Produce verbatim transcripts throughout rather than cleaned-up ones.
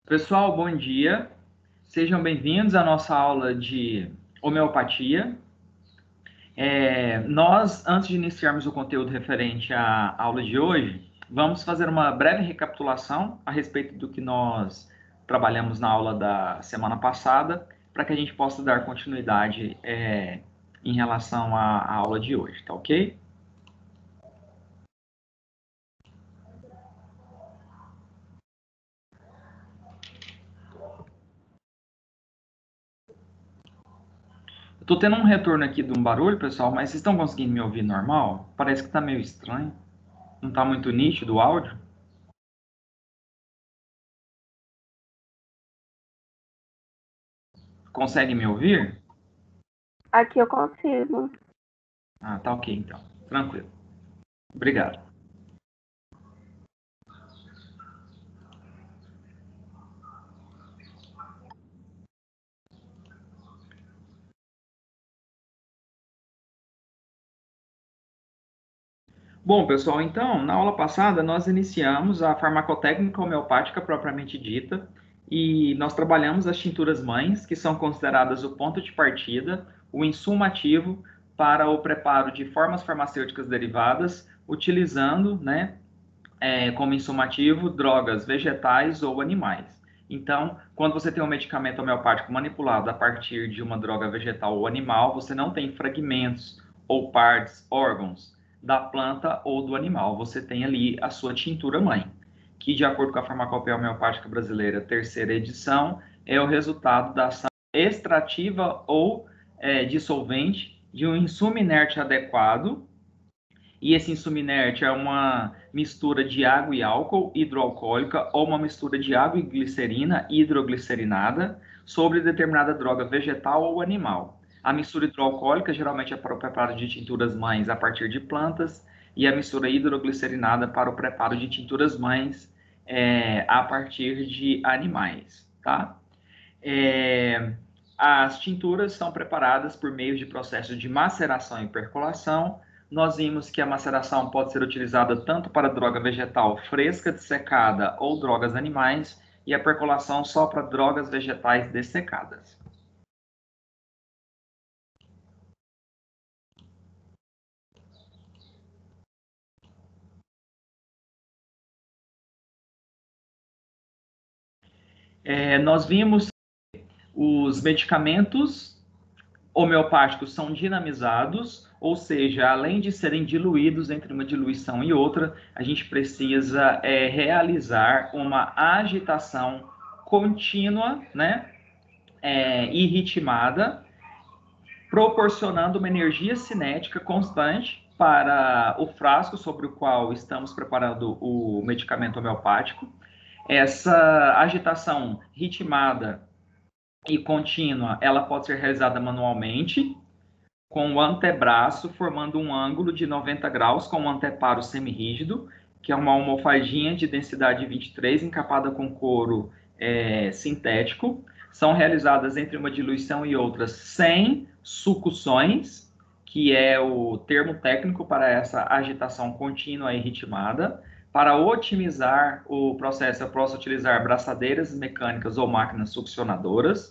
Pessoal, bom dia. Sejam bem-vindos à nossa aula de homeopatia. É, nós, antes de iniciarmos o conteúdo referente à aula de hoje, vamos fazer uma breve recapitulação a respeito do que nós trabalhamos na aula da semana passada, para que a gente possa dar continuidade é, em relação à, à aula de hoje, tá ok? Eu tô tendo um retorno aqui de um barulho, pessoal, mas vocês estão conseguindo me ouvir normal? Parece que tá meio estranho. Não tá muito nítido o áudio. Consegue me ouvir? Aqui eu consigo. Ah, tá ok então. Tranquilo. Obrigado. Bom, pessoal, então, na aula passada nós iniciamos a farmacotécnica homeopática propriamente dita e nós trabalhamos as tinturas mães, que são consideradas o ponto de partida, o insumo ativo para o preparo de formas farmacêuticas derivadas, utilizando, né, é, como insumo ativo drogas vegetais ou animais. Então, quando você tem um medicamento homeopático manipulado a partir de uma droga vegetal ou animal, você não tem fragmentos ou partes, órgãos da planta ou do animal. Você tem ali a sua tintura mãe, que, de acordo com a Farmacopeia Homeopática Brasileira, terceira edição, é o resultado da ação extrativa ou é, dissolvente de um insumo inerte adequado. E esse insumo inerte é uma mistura de água e álcool hidroalcoólica ou uma mistura de água e glicerina hidroglicerinada sobre determinada droga vegetal ou animal. A mistura hidroalcoólica geralmente é para o preparo de tinturas mães a partir de plantas e a mistura hidroglicerinada para o preparo de tinturas mães é, a partir de animais, tá? É, as tinturas são preparadas por meio de processos de maceração e percolação. Nós vimos que a maceração pode ser utilizada tanto para droga vegetal fresca, dessecada ou drogas animais, e a percolação só para drogas vegetais dessecadas. É, nós vimos os medicamentos homeopáticos são dinamizados, ou seja, além de serem diluídos entre uma diluição e outra, a gente precisa é, realizar uma agitação contínua, né, é, e ritmada, proporcionando uma energia cinética constante para o frasco sobre o qual estamos preparando o medicamento homeopático. Essa agitação ritmada e contínua, ela pode ser realizada manualmente, com o antebraço formando um ângulo de noventa graus com um anteparo semirrígido, que é uma almofadinha de densidade vinte e três encapada com couro é, sintético. São realizadas entre uma diluição e outra sem sucções, que é o termo técnico para essa agitação contínua e ritmada. Para otimizar o processo, eu posso utilizar braçadeiras mecânicas ou máquinas succionadoras.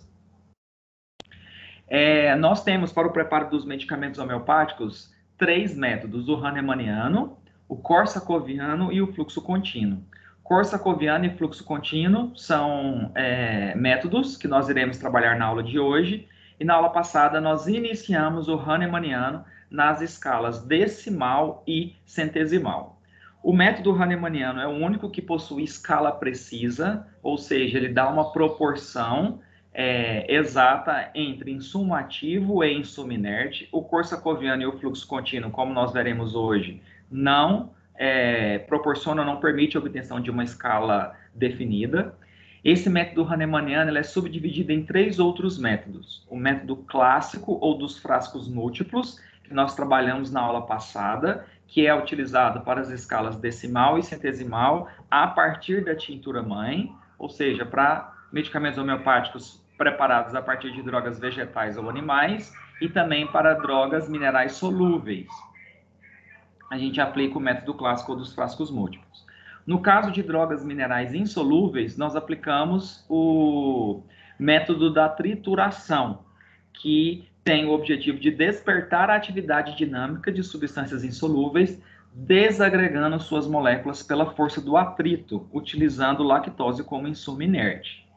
É, nós temos para o preparo dos medicamentos homeopáticos três métodos: o hahnemanniano, o corsacoviano e o fluxo contínuo. Corsacoviano e fluxo contínuo são é, métodos que nós iremos trabalhar na aula de hoje, e na aula passada nós iniciamos o hahnemanniano nas escalas decimal e centesimal. O método hahnemanniano é o único que possui escala precisa, ou seja, ele dá uma proporção É, exata entre insumo ativo e insumo inerte. O corsacoviano e o fluxo contínuo, como nós veremos hoje, não é, proporciona, não permite a obtenção de uma escala definida. Esse método hahnemanniano ele é subdividido em três outros métodos. O método clássico ou dos frascos múltiplos, que nós trabalhamos na aula passada, que é utilizado para as escalas decimal e centesimal a partir da tintura mãe, ou seja, para medicamentos homeopáticos preparados a partir de drogas vegetais ou animais, e também para drogas minerais solúveis. A gente aplica o método clássico dos frascos múltiplos. No caso de drogas minerais insolúveis, nós aplicamos o método da trituração, que tem o objetivo de despertar a atividade dinâmica de substâncias insolúveis, desagregando suas moléculas pela força do atrito, utilizando lactose como insumo inerte.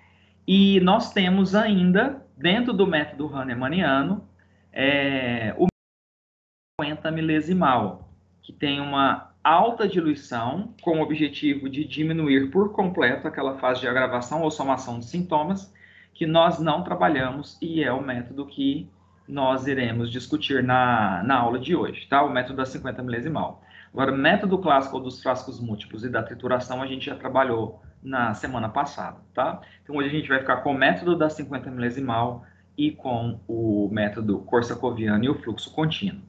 E nós temos ainda, dentro do método hahnemanniano, é, o cinquenta milesimal, que tem uma alta diluição, com o objetivo de diminuir por completo aquela fase de agravação ou somação de sintomas, que nós não trabalhamos e é o método que nós iremos discutir na, na aula de hoje, tá? O método da cinquenta milesimal. Agora, o método clássico dos frascos múltiplos e da trituração a gente já trabalhou na semana passada, tá? Então, hoje a gente vai ficar com o método da cinquenta milesimal e com o método korsakoviano e o fluxo contínuo.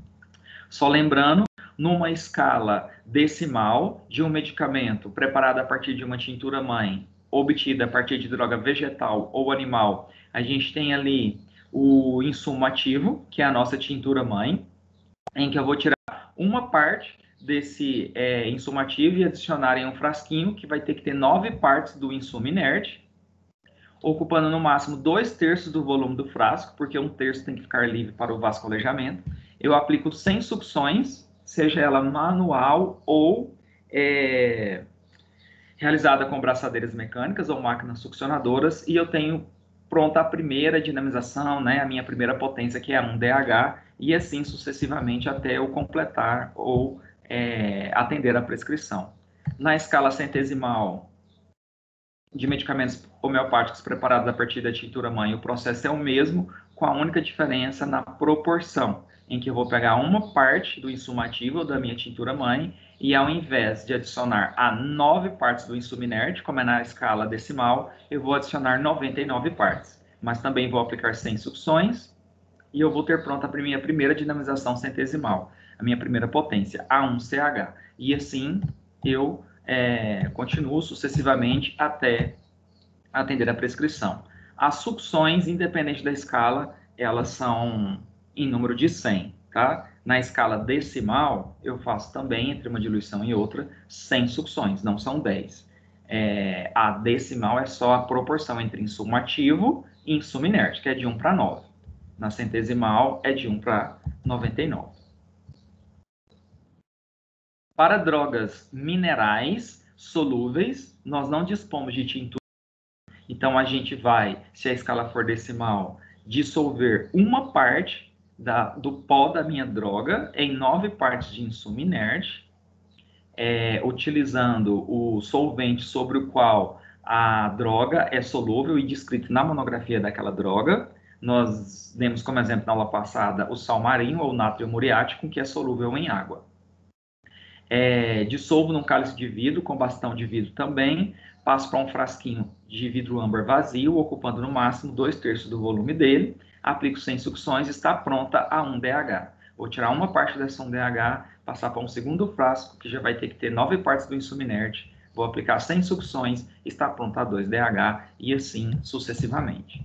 Só lembrando, numa escala decimal de um medicamento preparado a partir de uma tintura mãe, obtida a partir de droga vegetal ou animal, a gente tem ali o insumo ativo, que é a nossa tintura mãe, em que eu vou tirar uma parte desse é, insumo ativo e adicionar em um frasquinho, que vai ter que ter nove partes do insumo inerte, ocupando no máximo dois terços do volume do frasco, porque um terço tem que ficar livre para o vasculejamento. Eu aplico cem sucções, seja ela manual ou é, realizada com braçadeiras mecânicas ou máquinas succionadoras, e eu tenho pronta a primeira dinamização, né, a minha primeira potência, que é um D H, e assim sucessivamente até eu completar ou é, atender a prescrição. Na escala centesimal de medicamentos homeopáticos preparados a partir da tintura mãe, o processo é o mesmo, com a única diferença na proporção, em que eu vou pegar uma parte do insumo ativo da minha tintura mãe e, ao invés de adicionar a nove partes do insumo inerte, como é na escala decimal, eu vou adicionar noventa e nove partes. Mas também vou aplicar cem sucções e eu vou ter pronta a minha primeira dinamização centesimal, a minha primeira potência, A um C H. E assim eu é, continuo sucessivamente até atender a prescrição. As sucções, independente da escala, elas são em número de cem, tá? Na escala decimal, eu faço também, entre uma diluição e outra, cem sucções, não são dez. É, a decimal é só a proporção entre insumo ativo e insumo inerte, que é de um para nove. Na centesimal, é de um para noventa e nove. Para drogas minerais solúveis, nós não dispomos de tintura. Então, a gente vai, se a escala for decimal, dissolver uma parte da, do pó da minha droga em nove partes de insumo inerte, é, utilizando o solvente sobre o qual a droga é solúvel e descrito na monografia daquela droga. Nós demos como exemplo na aula passada o sal marinho ou nátrio muriático, que é solúvel em água. É, dissolvo num cálice de vidro, com bastão de vidro também, passo para um frasquinho de vidro âmbar vazio, ocupando no máximo dois terços do volume dele, aplico cem sucções e está pronta a um D H. Vou tirar uma parte dessa um D H, passar para um segundo frasco, que já vai ter que ter nove partes do insumo inerte, vou aplicar cem sucções, está pronta a dois D H, e assim sucessivamente.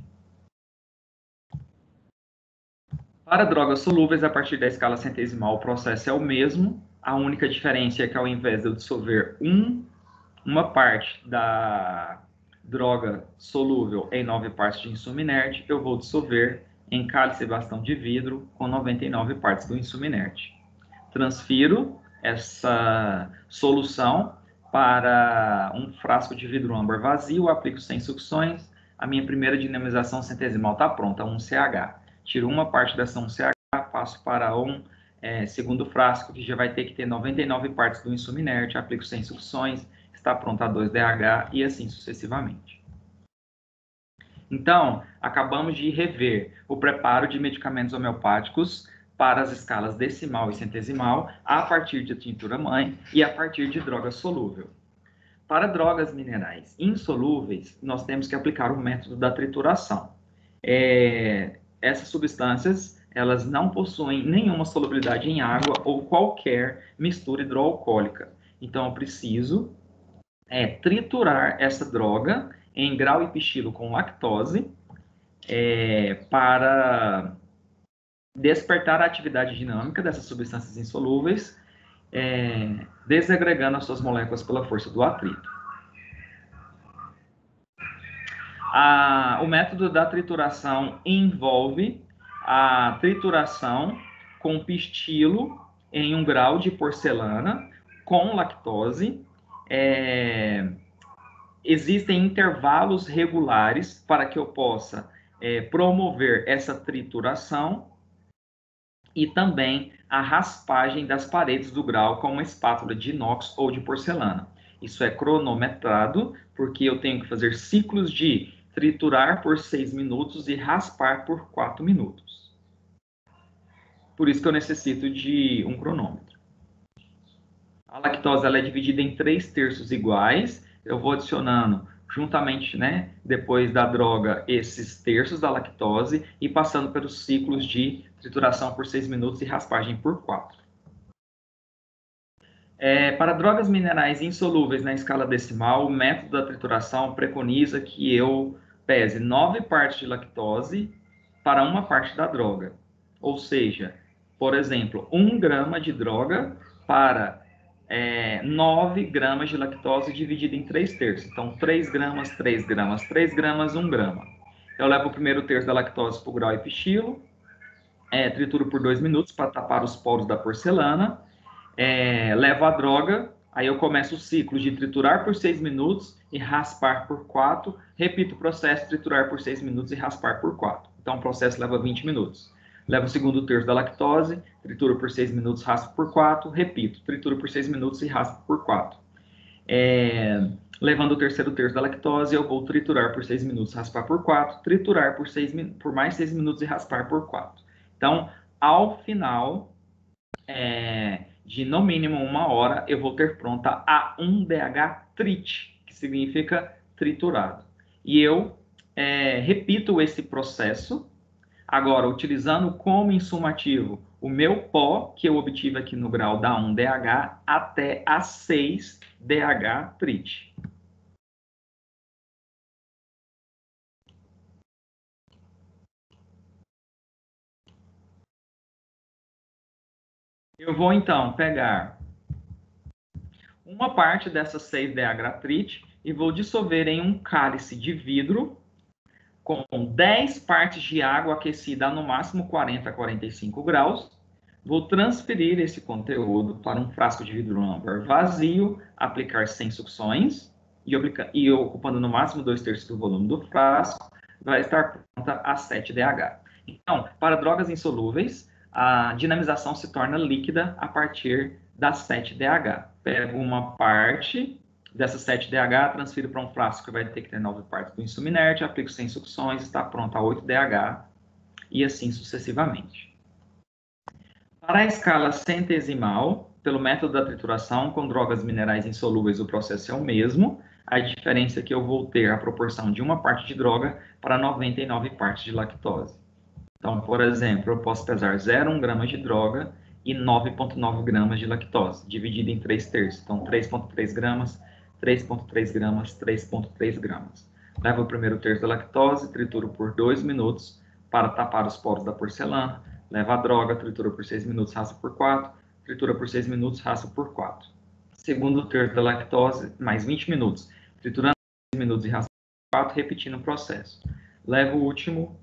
Para drogas solúveis, a partir da escala centesimal, o processo é o mesmo. A única diferença é que, ao invés de eu dissolver um, uma parte da droga solúvel em nove partes de insumo inerte, eu vou dissolver em cálice e bastão de vidro com noventa e nove partes do insumo inerte. Transfiro essa solução para um frasco de vidro âmbar vazio, aplico cem sucções, a minha primeira dinamização centesimal está pronta, um C H. Tiro uma parte dessa um C H, passo para um é, segundo frasco, que já vai ter que ter noventa e nove partes do insumo inerte, aplico cem sucções, está pronto a dois D H e assim sucessivamente. Então, acabamos de rever o preparo de medicamentos homeopáticos para as escalas decimal e centesimal a partir de tintura mãe e a partir de droga solúvel. Para drogas minerais insolúveis, nós temos que aplicar o método da trituração. É, essas substâncias, elas não possuem nenhuma solubilidade em água ou qualquer mistura hidroalcoólica. Então, eu preciso é, triturar essa droga em grau e pichilo com lactose é, para despertar a atividade dinâmica dessas substâncias insolúveis, é, desagregando as suas moléculas pela força do atrito. A, o método da trituração envolve a trituração com pistilo em um grau de porcelana com lactose. É, existem intervalos regulares para que eu possa é, promover essa trituração e também a raspagem das paredes do grau com uma espátula de inox ou de porcelana. Isso é cronometrado, porque eu tenho que fazer ciclos de triturar por seis minutos e raspar por quatro minutos. Por isso que eu necessito de um cronômetro. A lactose ela é dividida em três terços iguais. Eu vou adicionando juntamente, né, depois da droga, esses terços da lactose e passando pelos ciclos de trituração por seis minutos e raspagem por quatro. É, para drogas minerais insolúveis na escala decimal, o método da trituração preconiza que eu pese nove partes de lactose para uma parte da droga. Ou seja, por exemplo, um grama de droga para é, nove gramas de lactose dividido em três terços. Então, três gramas, três gramas, três gramas, um grama. Eu levo o primeiro terço da lactose para o grau e pistilo, é, trituro por dois minutos para tapar os poros da porcelana, é, levo a droga, aí eu começo o ciclo de triturar por seis minutos e raspar por quatro, repito o processo, triturar por seis minutos e raspar por quatro. Então, o processo leva vinte minutos. Levo o segundo terço da lactose, trituro por seis minutos, raspo por quatro, repito, trituro por seis minutos e raspo por quatro. É, levando o terceiro terço da lactose, eu vou triturar por seis minutos, raspar por quatro, triturar por, seis, por mais seis minutos e raspar por quatro. Então, ao final é, de no mínimo uma hora, eu vou ter pronta a um D H trit, que significa triturado. E eu é, repito esse processo, agora utilizando como insumo ativo o meu pó, que eu obtive aqui no grau da um D H, até a seis D H trit. Eu vou, então, pegar uma parte dessa seis D H trit e vou dissolver em um cálice de vidro com dez partes de água aquecida a no máximo quarenta a quarenta e cinco graus. Vou transferir esse conteúdo para um frasco de vidro âmbar vazio, aplicar sem sucções e, aplica, e ocupando no máximo dois terços do volume do frasco, vai estar pronta a sete D H. Então, para drogas insolúveis, a dinamização se torna líquida a partir da sete D H. Pego uma parte dessa sete D H, transfiro para um frasco que vai ter que ter nove partes do insumo inerte, aplico sem sucções, está pronta a oito D H e assim sucessivamente. Para a escala centesimal, pelo método da trituração com drogas minerais insolúveis, o processo é o mesmo. A diferença é que eu vou ter a proporção de uma parte de droga para noventa e nove partes de lactose. Então, por exemplo, eu posso pesar zero vírgula um gramas de droga e nove vírgula nove gramas de lactose, dividido em três terços. Então, três vírgula três gramas, três vírgula três gramas, três vírgula três gramas. Levo o primeiro terço da lactose, trituro por dois minutos para tapar os poros da porcelana. Levo a droga, tritura por seis minutos, raspa por quatro. Tritura por seis minutos, raspa por quatro. Segundo terço da lactose, mais vinte minutos. Triturando por seis minutos e raspa por quatro, repetindo o processo. Levo o último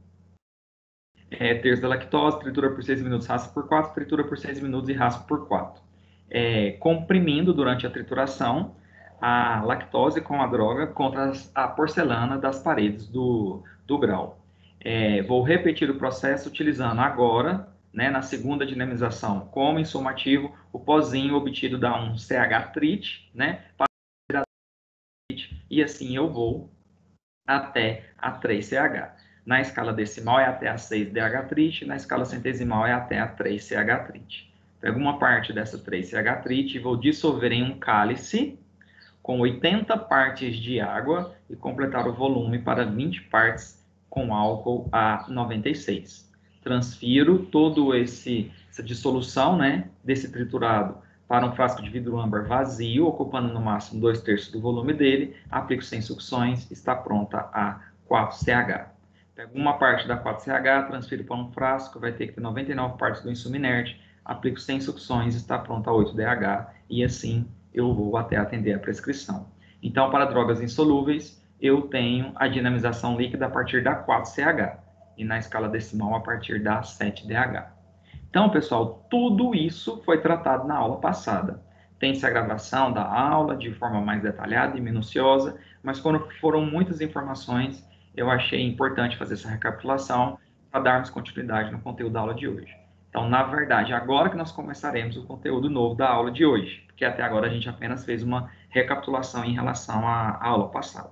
é, terço da lactose, tritura por seis minutos, raspa por quatro. Tritura por seis minutos e raspa por quatro. É, comprimindo durante a trituração a lactose com a droga contra a porcelana das paredes do, do grau. É, vou repetir o processo utilizando agora, né, na segunda dinamização, como insumo ativo, o pozinho obtido da um C H trit, né, para e assim eu vou até a três C H. Na escala decimal é até a seis D H trit, na escala centesimal é até a três C H trit. Pego uma parte dessa três C H trit e vou dissolver em um cálice com oitenta partes de água e completar o volume para vinte partes com álcool a noventa e seis. Transfiro todo esse essa dissolução, né, desse triturado para um frasco de vidro âmbar vazio, ocupando no máximo dois terços do volume dele, aplico sem sucções, está pronta a quatro C H. Pego uma parte da quatro C H, transfiro para um frasco, vai ter que ter noventa e nove partes do insumo inerte, aplico cem sucções, está pronto a oito D H, e assim eu vou até atender a prescrição. Então, para drogas insolúveis, eu tenho a dinamização líquida a partir da quatro C H, e na escala decimal a partir da sete D H. Então, pessoal, tudo isso foi tratado na aula passada. Tem-se a gravação da aula de forma mais detalhada e minuciosa, mas quando foram muitas informações, eu achei importante fazer essa recapitulação para darmos continuidade no conteúdo da aula de hoje. Então, na verdade, agora que nós começaremos o conteúdo novo da aula de hoje, porque até agora a gente apenas fez uma recapitulação em relação à aula passada.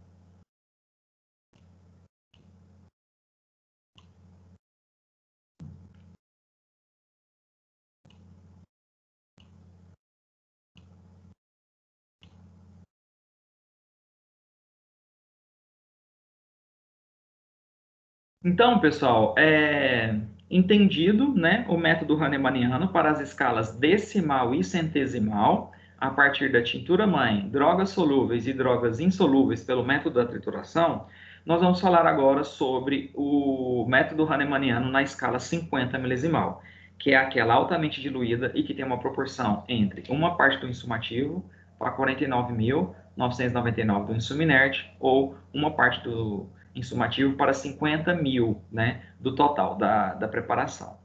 Então, pessoal, é entendido, né, o método hahnemanniano para as escalas decimal e centesimal, a partir da tintura-mãe, drogas solúveis e drogas insolúveis pelo método da trituração, nós vamos falar agora sobre o método hahnemanniano na escala cinquenta milesimal, que é aquela altamente diluída e que tem uma proporção entre uma parte do insumo ativo para quarenta e nove mil novecentos e noventa e nove do insumo inerte, ou uma parte do insumativo para cinquenta mil, né, do total da, da preparação.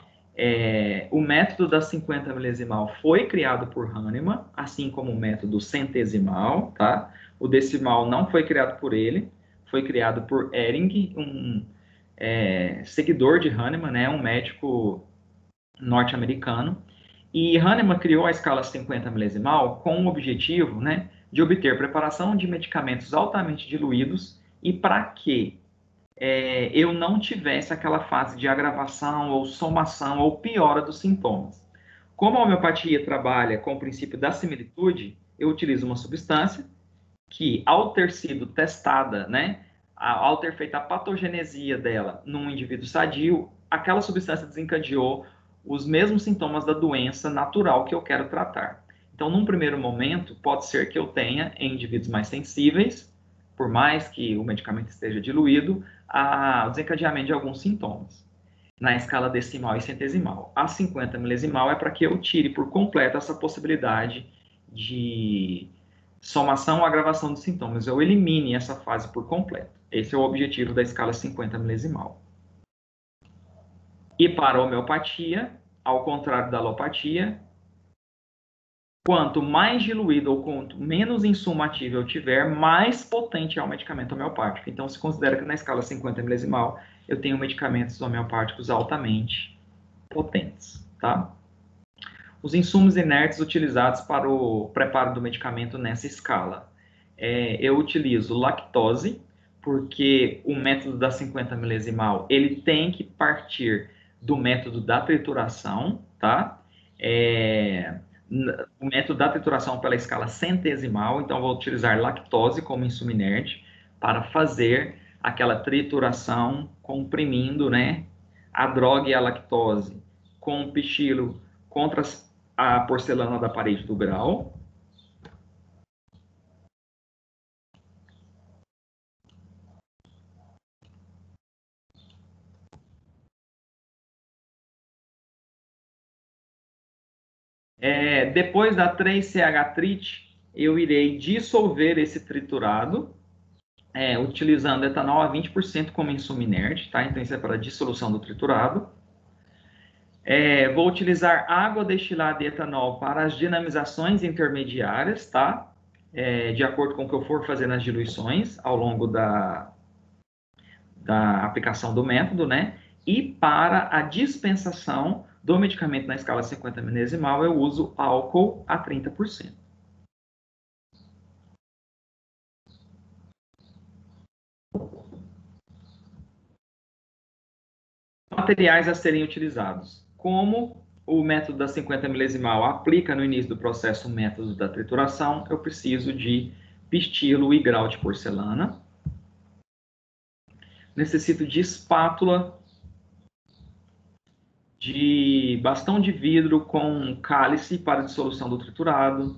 É, o método da cinquenta milesimal foi criado por Hahnemann, assim como o método centesimal, tá? O decimal não foi criado por ele, foi criado por Ehring, um é, seguidor de Hahnemann, né, um médico norte-americano. E Hahnemann criou a escala cinquenta milesimal com o objetivo, né, de obter preparação de medicamentos altamente diluídos e para que é, eu não tivesse aquela fase de agravação ou somação ou piora dos sintomas. Como a homeopatia trabalha com o princípio da similitude, eu utilizo uma substância que, ao ter sido testada, né, ao ter feito a patogenesia dela num indivíduo sadio, aquela substância desencadeou os mesmos sintomas da doença natural que eu quero tratar. Então, num primeiro momento, pode ser que eu tenha, em indivíduos mais sensíveis, por mais que o medicamento esteja diluído, a, o desencadeamento de alguns sintomas, na escala decimal e centesimal. A cinquenta milesimal é para que eu tire por completo essa possibilidade de somação ou agravação dos sintomas. Eu elimine essa fase por completo. Esse é o objetivo da escala cinquenta milesimal. E para a homeopatia, ao contrário da alopatia, quanto mais diluído ou quanto menos insumo ativo eu tiver, mais potente é o medicamento homeopático. Então, se considera que na escala cinquenta milesimal eu tenho medicamentos homeopáticos altamente potentes, tá? Os insumos inertes utilizados para o preparo do medicamento nessa escala. É, eu utilizo lactose, porque o método da cinquenta milesimal, ele tem que partir do método da trituração, tá? É, o método da trituração pela escala centesimal, então vou utilizar lactose como insumo inerte para fazer aquela trituração comprimindo, né, a droga e a lactose com o pichilo contra a porcelana da parede do grau. É, depois da três C H Trit, eu irei dissolver esse triturado, é, utilizando etanol a vinte por cento como insumo inerte, tá? Então isso é para a dissolução do triturado. É, vou utilizar água destilada e etanol para as dinamizações intermediárias, tá? É, de acordo com o que eu for fazer nas diluições ao longo da, da aplicação do método, né? E para a dispensação do medicamento na escala cinquenta milesimal, eu uso álcool a trinta por cento. Materiais a serem utilizados. Como o método da cinquenta milesimal aplica no início do processo o método da trituração, eu preciso de pistilo e grau de porcelana. Necessito de espátula, de bastão de vidro com cálice para dissolução do triturado.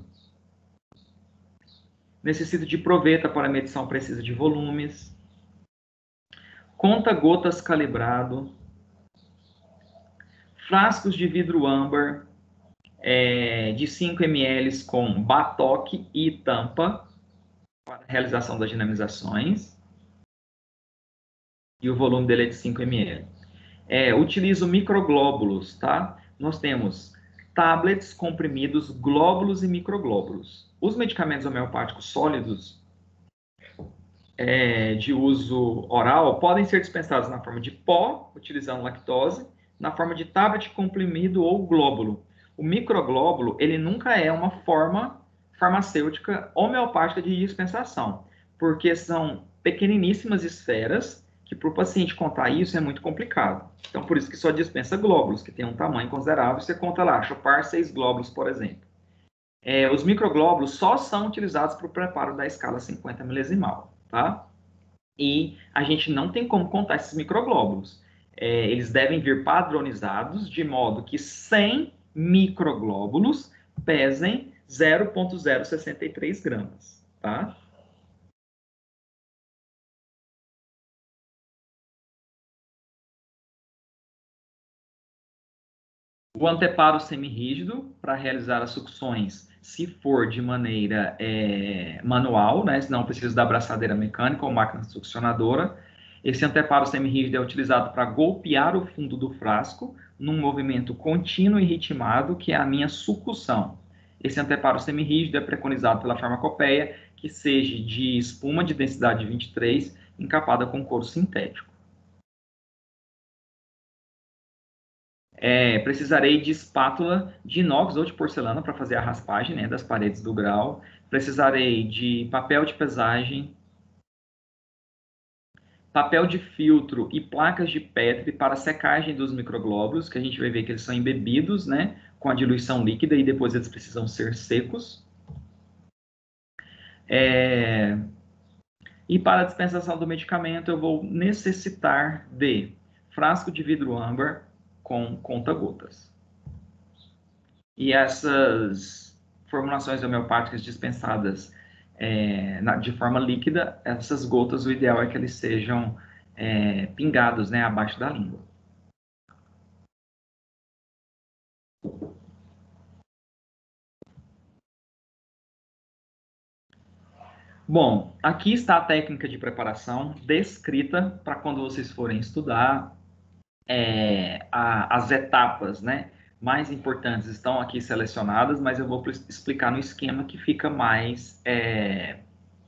Necessito de proveta para medição precisa de volumes. Conta-gotas calibrado. frascos de vidro âmbar é, de cinco mililitros com batoque e tampa para a realização das dinamizações. E o volume dele é de cinco mililitros. É, utilizo microglóbulos, tá? Nós temos tablets, comprimidos, glóbulos e microglóbulos. Os medicamentos homeopáticos sólidos é, de uso oral podem ser dispensados na forma de pó, utilizando lactose, na forma de tablet, comprimido ou glóbulo. O microglóbulo, ele nunca é uma forma farmacêutica homeopática de dispensação, porque são pequeniníssimas esferas que para o paciente contar isso é muito complicado. Então, por isso que só dispensa glóbulos, que tem um tamanho considerável. Você conta lá, chupar seis glóbulos, por exemplo. É, os microglóbulos só são utilizados para o preparo da escala cinquenta milesimal, tá? E a gente não tem como contar esses microglóbulos. É, eles devem vir padronizados, de modo que cem microglóbulos pesem zero vírgula zero sessenta e três gramas, tá? O anteparo semirrígido, para realizar as sucções, se for de maneira é, manual, né, se não precisa da abraçadeira mecânica ou máquina succionadora. Esse anteparo semirrígido é utilizado para golpear o fundo do frasco num movimento contínuo e ritmado, que é a minha sucção. Esse anteparo semirrígido é preconizado pela farmacopeia que seja de espuma de densidade vinte e três, encapada com couro sintético. É, precisarei de espátula de inox ou de porcelana para fazer a raspagem, né, das paredes do grau. Precisarei de papel de pesagem, papel de filtro e placas de Petri para secagem dos microglóbulos, que a gente vai ver que eles são embebidos, né, com a diluição líquida e depois eles precisam ser secos. É... E para a dispensação do medicamento eu vou necessitar de frasco de vidro âmbar com conta-gotas. E essas formulações homeopáticas dispensadas é, na, de forma líquida, essas gotas, o ideal é que eles sejam é, pingados, né, abaixo da língua. Bom, aqui está a técnica de preparação descrita para quando vocês forem estudar. É, a, as etapas, né, mais importantes estão aqui selecionadas, mas eu vou explicar no esquema que fica mais é,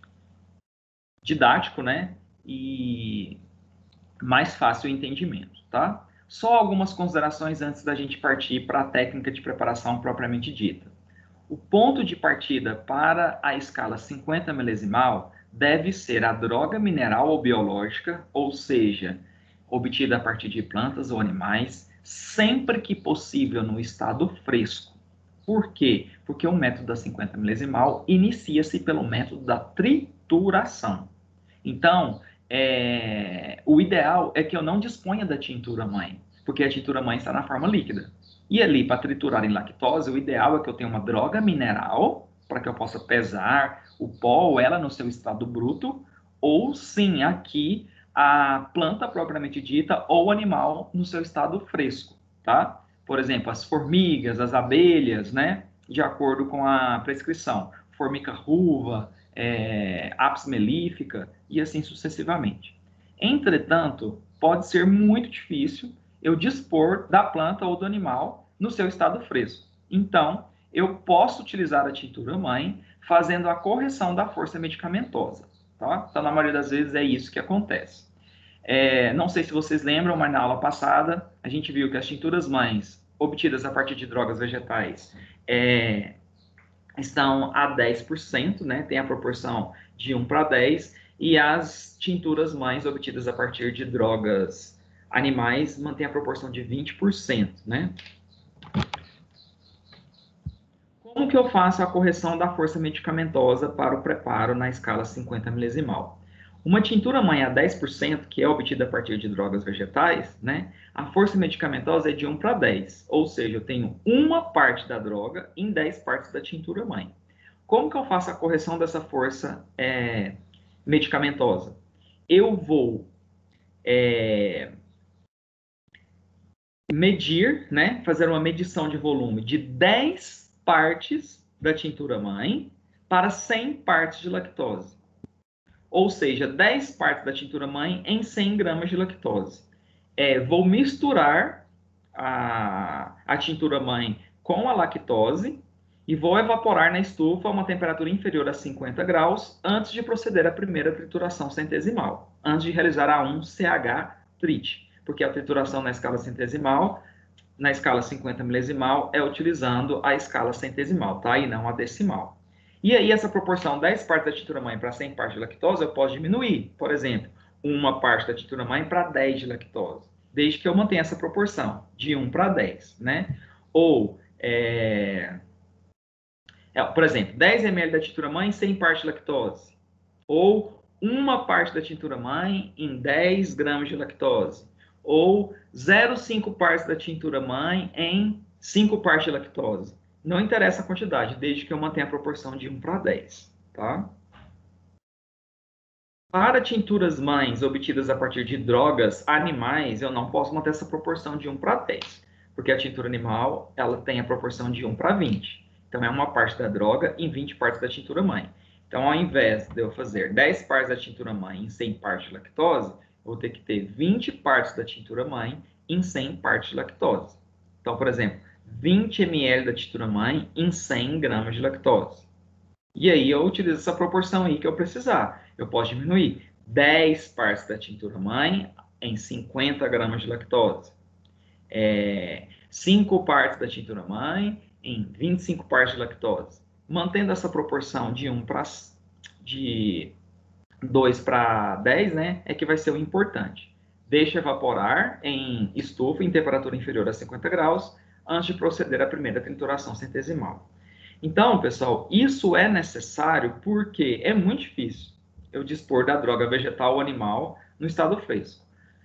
didático, né, e mais fácil o entendimento, tá? Só algumas considerações antes da gente partir para a técnica de preparação propriamente dita. O ponto de partida para a escala cinquenta milesimal deve ser a droga mineral ou biológica, ou seja, obtida a partir de plantas ou animais, sempre que possível no estado fresco. Por quê? Porque o método da cinquenta milesimal inicia-se pelo método da trituração. Então, é, o ideal é que eu não disponha da tintura mãe, porque a tintura mãe está na forma líquida. E ali, para triturar em lactose, o ideal é que eu tenha uma droga mineral, para que eu possa pesar o pó ou ela no seu estado bruto, ou sim, aqui, a planta propriamente dita ou animal no seu estado fresco, tá? Por exemplo, as formigas, as abelhas, né? De acordo com a prescrição. Formica ruva, é, apis mellifera e assim sucessivamente. Entretanto, pode ser muito difícil eu dispor da planta ou do animal no seu estado fresco. Então, eu posso utilizar a tintura mãe fazendo a correção da força medicamentosa. Tá? Então, na maioria das vezes, é isso que acontece. É, não sei se vocês lembram, mas na aula passada a gente viu que as tinturas mães obtidas a partir de drogas vegetais é, estão a dez por cento, né? Tem a proporção de um para dez, e as tinturas mães obtidas a partir de drogas animais mantêm a proporção de vinte por cento, né? Como que eu faço a correção da força medicamentosa para o preparo na escala cinquenta milesimal? Uma tintura mãe a dez por cento, que é obtida a partir de drogas vegetais, né? A força medicamentosa é de um para dez, ou seja, eu tenho uma parte da droga em dez partes da tintura mãe. Como que eu faço a correção dessa força é, medicamentosa? Eu vou é, medir, né, fazer uma medição de volume de dez partes da tintura mãe para cem partes de lactose. Ou seja, dez partes da tintura mãe em cem gramas de lactose. É, vou misturar a, a tintura mãe com a lactose e vou evaporar na estufa a uma temperatura inferior a cinquenta graus antes de proceder à primeira trituração centesimal, antes de realizar a um C H trit, porque a trituração na escala centesimal, na escala cinquenta milesimal, é utilizando a escala centesimal, tá? E não a decimal. E aí, essa proporção dez partes da tintura mãe para cem partes de lactose, eu posso diminuir. Por exemplo, uma parte da tintura mãe para dez de lactose, desde que eu mantenha essa proporção, de um para dez, né? Ou, é... É, por exemplo, dez mililitros da tintura mãe em cem partes de lactose. Ou uma parte da tintura mãe em dez gramas de lactose. Ou zero vírgula cinco partes da tintura mãe em cinco partes de lactose. Não interessa a quantidade, desde que eu mantenha a proporção de um para dez, tá? Para tinturas mães obtidas a partir de drogas animais, eu não posso manter essa proporção de um para dez, porque a tintura animal ela tem a proporção de um para vinte. Então, é uma parte da droga em vinte partes da tintura mãe. Então, ao invés de eu fazer dez partes da tintura mãe em cem partes de lactose, eu vou ter que ter vinte partes da tintura mãe em cem partes de lactose. Então, por exemplo, vinte mililitros da tintura mãe em cem gramas de lactose. E aí eu utilizo essa proporção aí que eu precisar. Eu posso diminuir dez partes da tintura mãe em cinquenta gramas de lactose. É, cinco partes da tintura mãe em vinte e cinco partes de lactose. Mantendo essa proporção de um para de dois para dez, né, é que vai ser o importante. Deixa evaporar em estufa em temperatura inferior a cinquenta graus antes de proceder à primeira trituração centesimal. Então, pessoal, isso é necessário porque é muito difícil eu dispor da droga vegetal ou animal no estado fresco.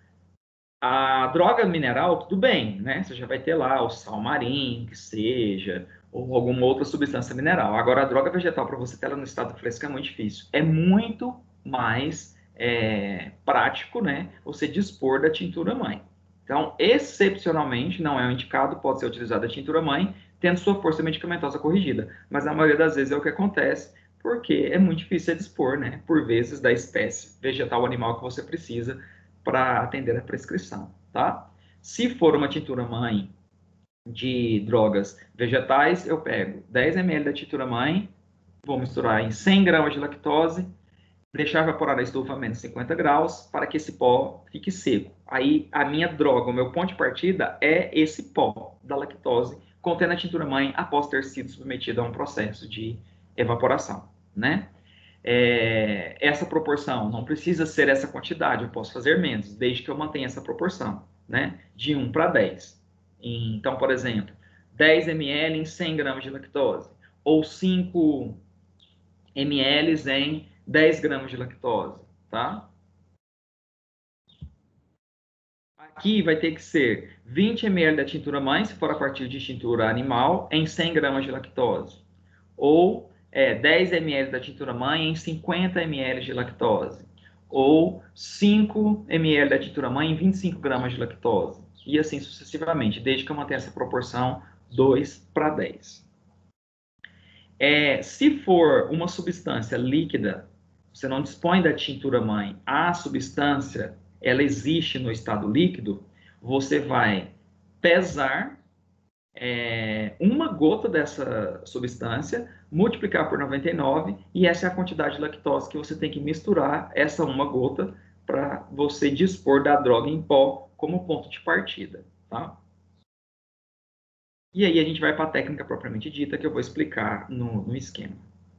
A droga mineral, tudo bem, né? Você já vai ter lá o sal marinho, que seja, ou alguma outra substância mineral. Agora, a droga vegetal, para você ter ela no estado fresco, é muito difícil. É muito mais é, prático, né? Você dispor da tintura mãe. Então, excepcionalmente, não é o indicado, pode ser utilizada a tintura mãe, tendo sua força medicamentosa corrigida. Mas, na maioria das vezes, é o que acontece, porque é muito difícil dispor, né? Por vezes, da espécie vegetal ou animal que você precisa para atender a prescrição, tá? Se for uma tintura mãe de drogas vegetais, eu pego dez mililitros da tintura mãe, vou misturar em cem gramas de lactose, deixar evaporar a estufa a menos cinquenta graus para que esse pó fique seco. Aí a minha droga, o meu ponto de partida é esse pó da lactose contendo a tintura mãe após ter sido submetido a um processo de evaporação, né? É, essa proporção não precisa ser essa quantidade, eu posso fazer menos, desde que eu mantenha essa proporção, né? De um para dez. Então, por exemplo, dez mililitros em cem gramas de lactose, ou cinco mililitros em dez gramas de lactose, tá? Aqui vai ter que ser vinte mililitros da tintura mãe, se for a partir de tintura animal, em cem gramas de lactose. Ou é, dez mililitros da tintura mãe em cinquenta mililitros de lactose. Ou cinco mililitros da tintura mãe em vinte e cinco gramas de lactose. E assim sucessivamente, desde que eu mantenha essa proporção dois para dez. É, se for uma substância líquida, você não dispõe da tintura mãe, a substância ela existe no estado líquido, você vai pesar é, uma gota dessa substância, multiplicar por noventa e nove, e essa é a quantidade de lactose que você tem que misturar essa uma gota para você dispor da droga em pó como ponto de partida, tá? E aí a gente vai para a técnica propriamente dita, que eu vou explicar no, no esquema.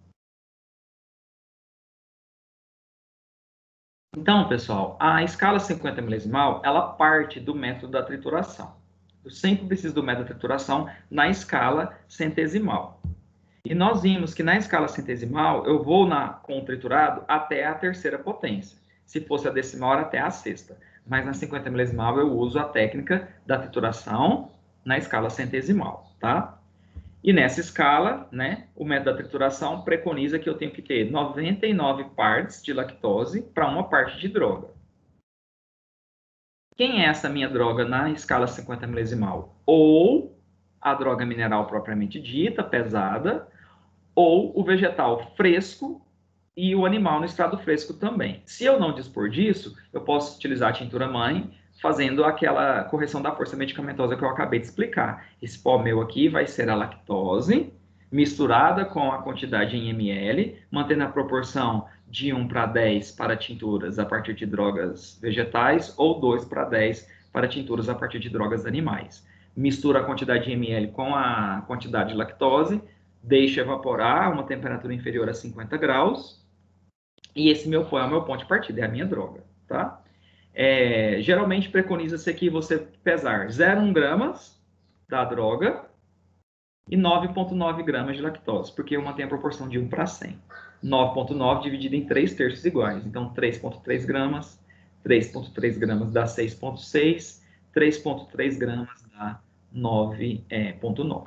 Então, pessoal, a escala cinquenta milesimal, ela parte do método da trituração. Eu sempre preciso do método da trituração na escala centesimal. E nós vimos que na escala centesimal, eu vou na, com o triturado até a terceira potência. Se fosse a decimal, era até a sexta. Mas na cinquenta milesimal, eu uso a técnica da trituração na escala centesimal, tá? E nessa escala, né, o método da trituração preconiza que eu tenho que ter noventa e nove partes de lactose para uma parte de droga. Quem é essa minha droga na escala cinquenta milesimal? Ou a droga mineral propriamente dita, pesada, ou o vegetal fresco e o animal no estado fresco também. Se eu não dispor disso, eu posso utilizar a tintura mãe, fazendo aquela correção da força medicamentosa que eu acabei de explicar. Esse pó meu aqui vai ser a lactose, misturada com a quantidade em ml, mantendo a proporção de um para dez para tinturas a partir de drogas vegetais ou dois para dez para tinturas a partir de drogas animais. Mistura a quantidade de ml com a quantidade de lactose, deixa evaporar a uma temperatura inferior a cinquenta graus, e esse meu pó é o meu ponto de partida, é a minha droga, tá? É, geralmente preconiza-se aqui você pesar zero vírgula um gramas da droga e nove vírgula nove gramas de lactose, porque eu mantenho a proporção de um para cem. nove vírgula nove dividido em três terços iguais, então três vírgula três gramas, três vírgula três gramas dá seis vírgula seis, três vírgula três gramas dá nove vírgula nove.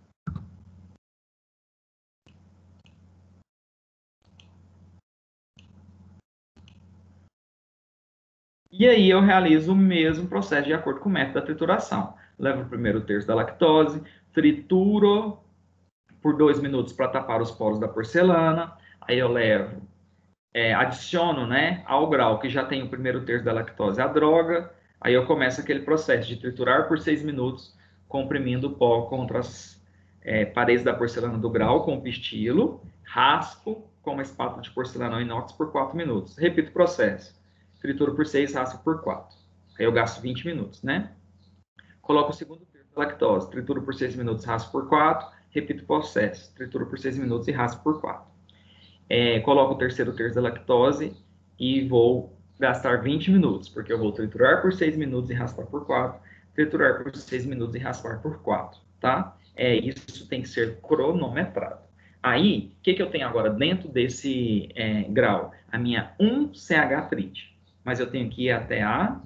E aí eu realizo o mesmo processo de acordo com o método da trituração. Levo o primeiro terço da lactose, trituro por dois minutos para tapar os poros da porcelana. Aí eu levo, é, adiciono, né, ao grau que já tem o primeiro terço da lactose a droga. Aí eu começo aquele processo de triturar por seis minutos, comprimindo o pó contra as é, paredes da porcelana do grau com o pistilo, raspo com uma espátula de porcelana inox por quatro minutos. Repito o processo. Trituro por seis, raspo por quatro. Aí eu gasto vinte minutos, né? Coloco o segundo terço da lactose. Trituro por seis minutos, raspo por quatro. Repito o processo. Trituro por seis minutos e raspo por quatro. É, coloco o terceiro terço da lactose e vou gastar vinte minutos, porque eu vou triturar por seis minutos e raspar por quatro. Triturar por seis minutos e raspar por quatro, tá? É, isso tem que ser cronometrado. Aí, o que, que eu tenho agora dentro desse é, grau? A minha um C H trit. Mas eu tenho que ir até a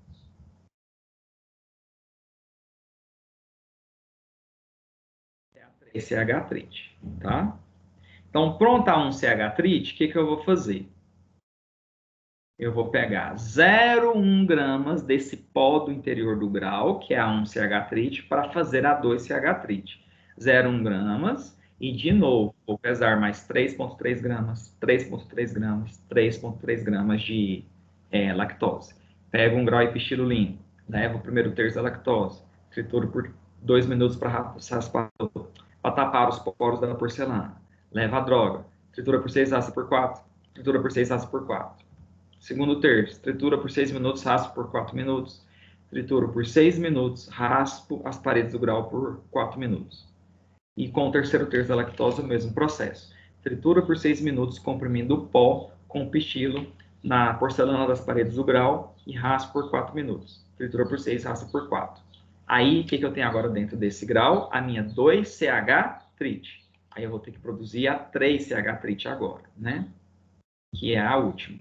três C H trit, tá? Então, pronto a um C H trit, o que, que eu vou fazer? Eu vou pegar zero vírgula um gramas desse pó do interior do grau, que é a um C H trit, para fazer a dois C H trit. zero vírgula um gramas, e de novo, vou pesar mais três vírgula três gramas, três vírgula três gramas, três vírgula três gramas de é, lactose. Pego um grau e pistilo limpo, levo o primeiro terço da lactose, trituro por dois minutos para raspar, para tapar os poros da porcelana. Leva a droga, tritura por seis, raspa por quatro, tritura por seis, raspa por quatro. Segundo terço, tritura por seis minutos, raspo por quatro minutos. Trituro por seis minutos, raspo as paredes do grau por quatro minutos. E com o terceiro terço da lactose, o mesmo processo. Tritura por seis minutos, comprimindo o pó com o pistilo na porcelana das paredes do grau e raspo por quatro minutos. Tritura por seis, raspa por quatro. Aí, o que, que eu tenho agora dentro desse grau? A minha dois C H trit. Aí eu vou ter que produzir a três C H trit agora, né? Que é a última.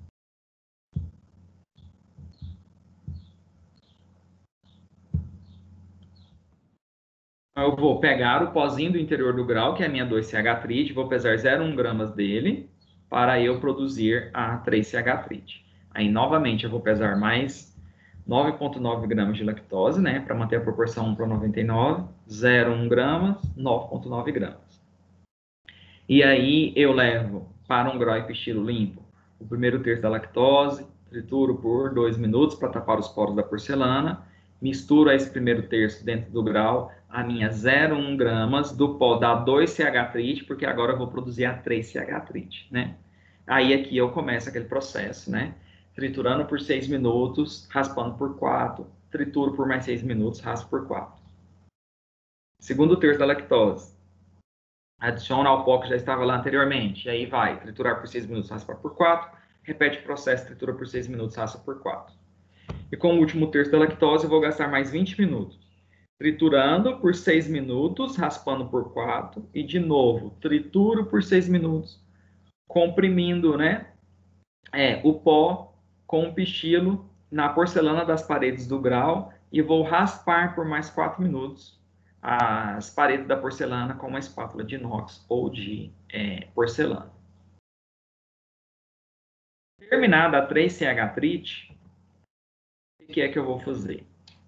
Eu vou pegar o pozinho do interior do grau, que é a minha dois C H trit, vou pesar zero vírgula um gramas dele, para eu produzir a três C H trit. Aí, novamente, eu vou pesar mais nove vírgula nove gramas de lactose, né, para manter a proporção um para noventa e nove, zero vírgula um gramas, nove vírgula nove gramas. E aí, eu levo para um grau e pistilo limpo o primeiro terço da lactose, trituro por dois minutos para tapar os poros da porcelana, misturo esse primeiro terço dentro do grau, a minha zero vírgula um gramas do pó da dois C H trit, porque agora eu vou produzir a três C H trit, né? Aí aqui eu começo aquele processo, né? Triturando por seis minutos, raspando por quatro, trituro por mais seis minutos, raspo por quatro. Segundo terço da lactose, adiciona ao pó que já estava lá anteriormente, e aí vai, triturar por seis minutos, raspar por quatro, repete o processo, tritura por seis minutos, raspa por quatro. E com o último terço da lactose, eu vou gastar mais vinte minutos. Triturando por seis minutos, raspando por quatro, e de novo, trituro por seis minutos, comprimindo, né, é, o pó com o pistilo na porcelana das paredes do grau, e vou raspar por mais quatro minutos as paredes da porcelana com uma espátula de inox ou de é, porcelana. Terminada a três C H trit, que é que eu vou fazer?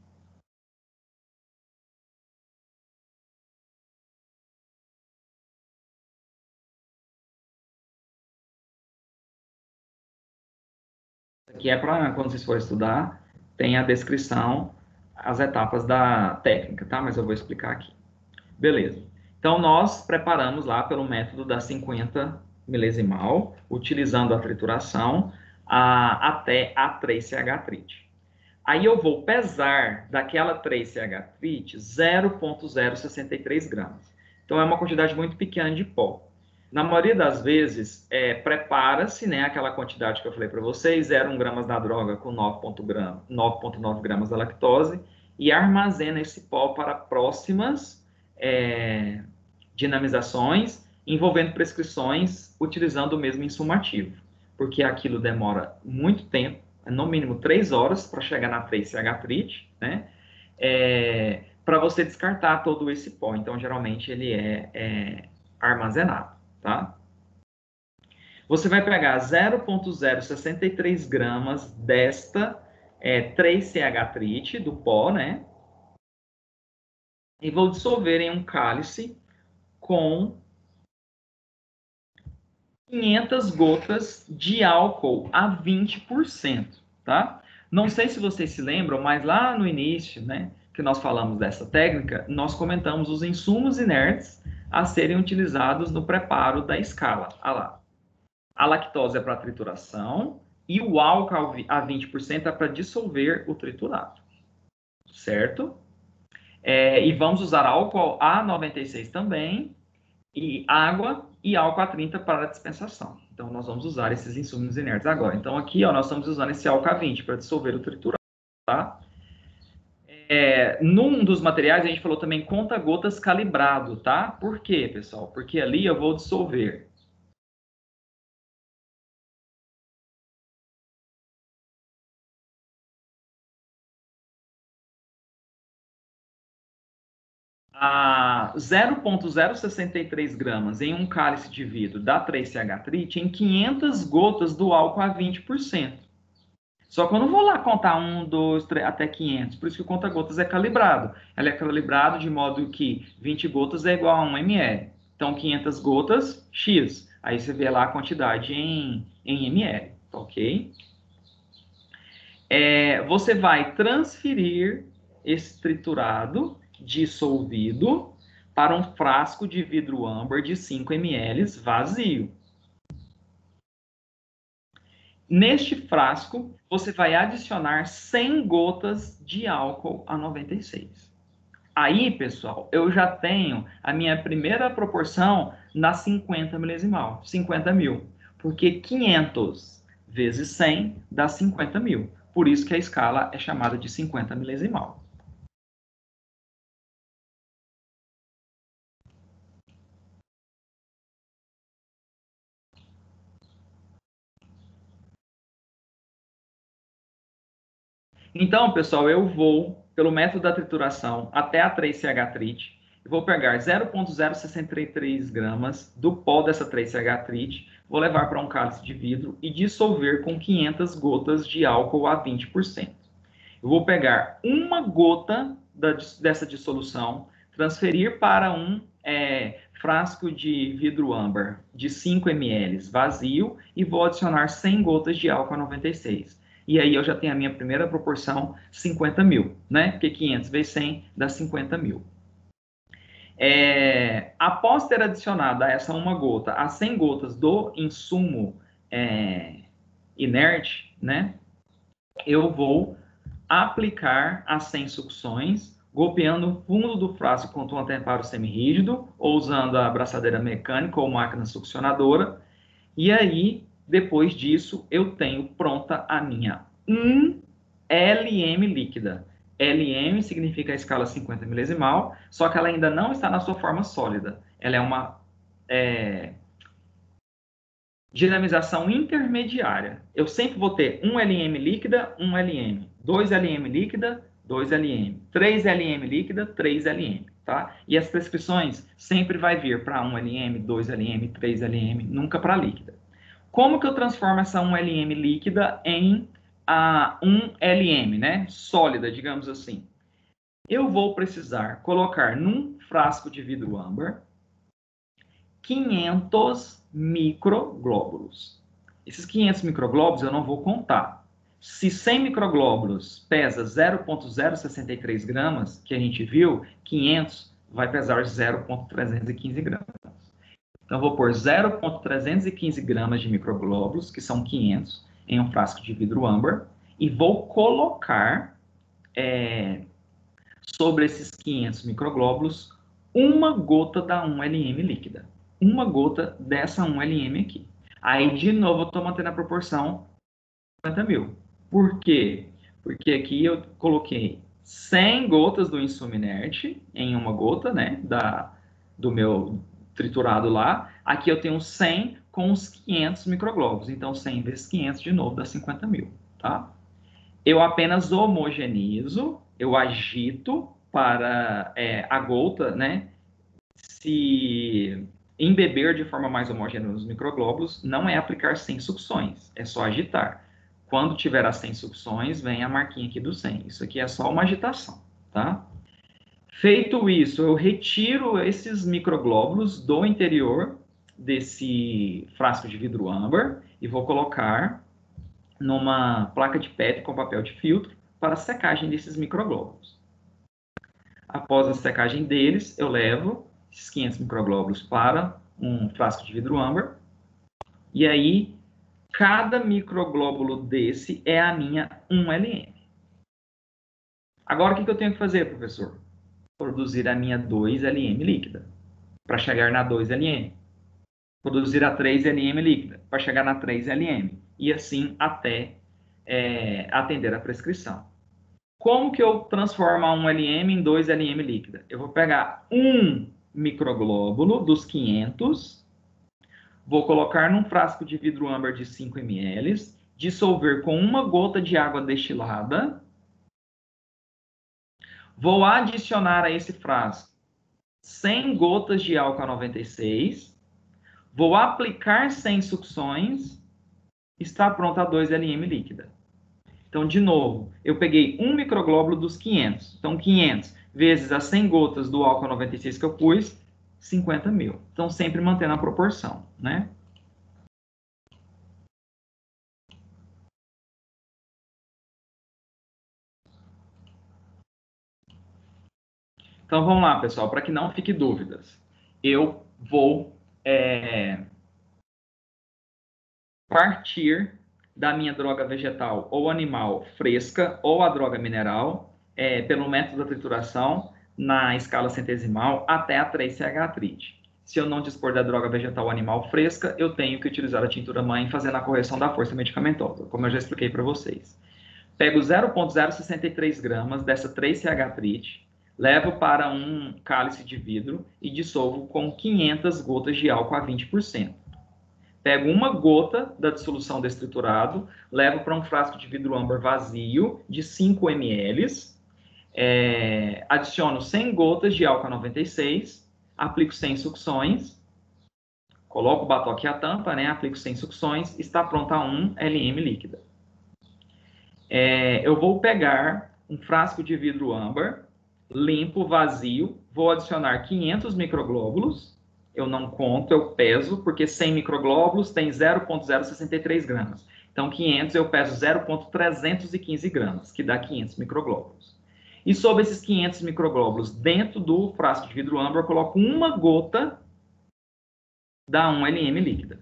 Isso aqui é para quando vocês forem estudar, tem a descrição, as etapas da técnica, tá? Mas eu vou explicar aqui. Beleza. Então, nós preparamos lá pelo método da cinquenta milesimal, utilizando a trituração, a, até a três C H trit. Aí eu vou pesar daquela três C H trit zero vírgula zero sessenta e três gramas. Então, é uma quantidade muito pequena de pó. Na maioria das vezes, é, prepara-se, né, aquela quantidade que eu falei para vocês, zero vírgula um gramas da droga com nove vírgula nove gramas da lactose, e armazena esse pó para próximas é, dinamizações, envolvendo prescrições, utilizando o mesmo insumo ativo, porque aquilo demora muito tempo, no mínimo três horas, para chegar na três C H trit, né, é, para você descartar todo esse pó. Então, geralmente, ele é, é armazenado. Tá? Você vai pegar zero vírgula zero sessenta e três gramas desta é, três C H trit, do pó, né? E vou dissolver em um cálice com quinhentas gotas de álcool a vinte por cento, tá? Não sei se vocês se lembram, mas lá no início, né, que nós falamos dessa técnica, nós comentamos os insumos inertes a serem utilizados no preparo da escala. Olha lá. A lactose é para trituração e o álcool a vinte por cento é para dissolver o triturado, certo? É, e vamos usar álcool A noventa e seis também, e água e álcool A trinta para a dispensação. Então, nós vamos usar esses insumos inertes agora. Então, aqui, ó, nós estamos usando esse álcool A vinte para dissolver o triturado, tá? É, num dos materiais, a gente falou também conta-gotas calibrado, tá? Por quê, pessoal? Porque ali eu vou dissolver a zero vírgula zero sessenta e três gramas em um cálice de vidro da três C H trit em quinhentas gotas do álcool a vinte por cento. Só que eu não vou lá contar um, dois, três, até quinhentos. Por isso que o conta-gotas é calibrado. Ele é calibrado de modo que vinte gotas é igual a um mililitro. Então, quinhentas gotas, X. Aí você vê lá a quantidade em, em ml, ok? É, você vai transferir esse triturado dissolvido para um frasco de vidro âmbar de cinco mililitros vazio. Neste frasco, você vai adicionar cem gotas de álcool A noventa e seis. Aí, pessoal, eu já tenho a minha primeira proporção na cinquenta milesimal, cinquenta mil, porque quinhentos vezes cem dá cinquenta mil. Por isso que a escala é chamada de cinquenta milesimal. Então, pessoal, eu vou, pelo método da trituração, até a três C H trit, eu vou pegar zero vírgula zero sessenta e três gramas do pó dessa três C H trit, vou levar para um cálice de vidro e dissolver com quinhentas gotas de álcool a vinte por cento. Eu vou pegar uma gota da, dessa dissolução, transferir para um é, frasco de vidro âmbar de cinco mililitros vazio e vou adicionar cem gotas de álcool a noventa e seis. E aí eu já tenho a minha primeira proporção, cinquenta mil, né? Porque quinhentos vezes cem dá cinquenta mil. É, após ter adicionado a essa uma gota a cem gotas do insumo é, inerte, né? Eu vou aplicar as cem sucções, golpeando o fundo do frasco contra um anteparo semirrígido, ou usando a abraçadeira mecânica ou máquina succionadora. E aí, depois disso, eu tenho pronta a minha um L M líquida. L M significa a escala cinquenta milesimal, só que ela ainda não está na sua forma sólida. Ela é uma é, dinamização intermediária. Eu sempre vou ter um L M líquida, um L M, dois L M líquida, dois L M, três L M líquida, três L M, tá? E as prescrições sempre vai vir para um L M, dois L M, três L M, nunca para líquida. Como que eu transformo essa um L M líquida em a um L M, né? Sólida, digamos assim. Eu vou precisar colocar num frasco de vidro âmbar quinhentos microglóbulos. Esses quinhentos microglóbulos eu não vou contar. Se cem microglóbulos pesa zero vírgula zero sessenta e três gramas, que a gente viu, quinhentos vai pesar zero vírgula trezentos e quinze gramas. Então, eu vou pôr zero vírgula trezentos e quinze gramas de microglóbulos, que são quinhentos, em um frasco de vidro âmbar, e vou colocar é, sobre esses quinhentos microglóbulos uma gota da um L M líquida. Uma gota dessa um L M aqui. Aí, de novo, eu estou mantendo a proporção cinquenta mil. Por quê? Porque aqui eu coloquei cem gotas do insumo inerte em uma gota, né, da, do meu triturado lá. Aqui eu tenho cem com os quinhentos microglóbulos. Então, cem vezes quinhentos, de novo, dá cinquenta mil, tá? Eu apenas homogenizo, eu agito para é, a gota, né, se embeber de forma mais homogênea nos microglóbulos. Não é aplicar cem sucções, é só agitar. Quando tiver as cem sucções, vem a marquinha aqui do cem. Isso aqui é só uma agitação, tá? Feito isso, eu retiro esses microglóbulos do interior desse frasco de vidro âmbar e vou colocar numa placa de P E T com papel de filtro para a secagem desses microglóbulos. Após a secagem deles, eu levo esses quinhentos microglóbulos para um frasco de vidro âmbar e aí cada microglóbulo desse é a minha um L M. Agora, o que eu tenho que fazer, professor? Produzir a minha dois L M líquida, para chegar na dois L M. Produzir a três L M líquida, para chegar na três L M. E assim até é, atender a prescrição. Como que eu transformo a um L M em dois L M líquida? Eu vou pegar um microglóbulo dos quinhentos, vou colocar num frasco de vidro âmbar de cinco mililitros, dissolver com uma gota de água destilada, vou adicionar a esse frasco cem gotas de álcool noventa e seis, vou aplicar cem sucções, está pronta a dois L M líquida. Então, de novo, eu peguei um microglóbulo dos quinhentos. Então, quinhentos vezes as cem gotas do álcool noventa e seis que eu pus, cinquenta mil. Então, sempre mantendo a proporção, né? Então, vamos lá, pessoal, para que não fique dúvidas. Eu vou é, partir da minha droga vegetal ou animal fresca ou a droga mineral é, pelo método da trituração na escala centesimal até a três C H trite. Se eu não dispor da droga vegetal ou animal fresca, eu tenho que utilizar a tintura mãe fazendo a correção da força medicamentosa, como eu já expliquei para vocês. Pego zero vírgula zero sessenta e três gramas dessa três C H trite, levo para um cálice de vidro e dissolvo com quinhentas gotas de álcool a vinte por cento. Pego uma gota da dissolução desse triturado, levo para um frasco de vidro âmbar vazio de cinco mililitros, é, adiciono cem gotas de álcool noventa e seis, aplico cem sucções, coloco o batoque e a tampa, né, aplico cem sucções, está pronta a um L M líquida. É, eu vou pegar um frasco de vidro âmbar, limpo, vazio, vou adicionar quinhentos microglóbulos, eu não conto, eu peso, porque cem microglóbulos tem zero vírgula zero sessenta e três gramas. Então, quinhentos eu peso zero vírgula trezentos e quinze gramas, que dá quinhentos microglóbulos. E sobre esses quinhentos microglóbulos, dentro do frasco de vidro âmbar, eu coloco uma gota da um L M líquida.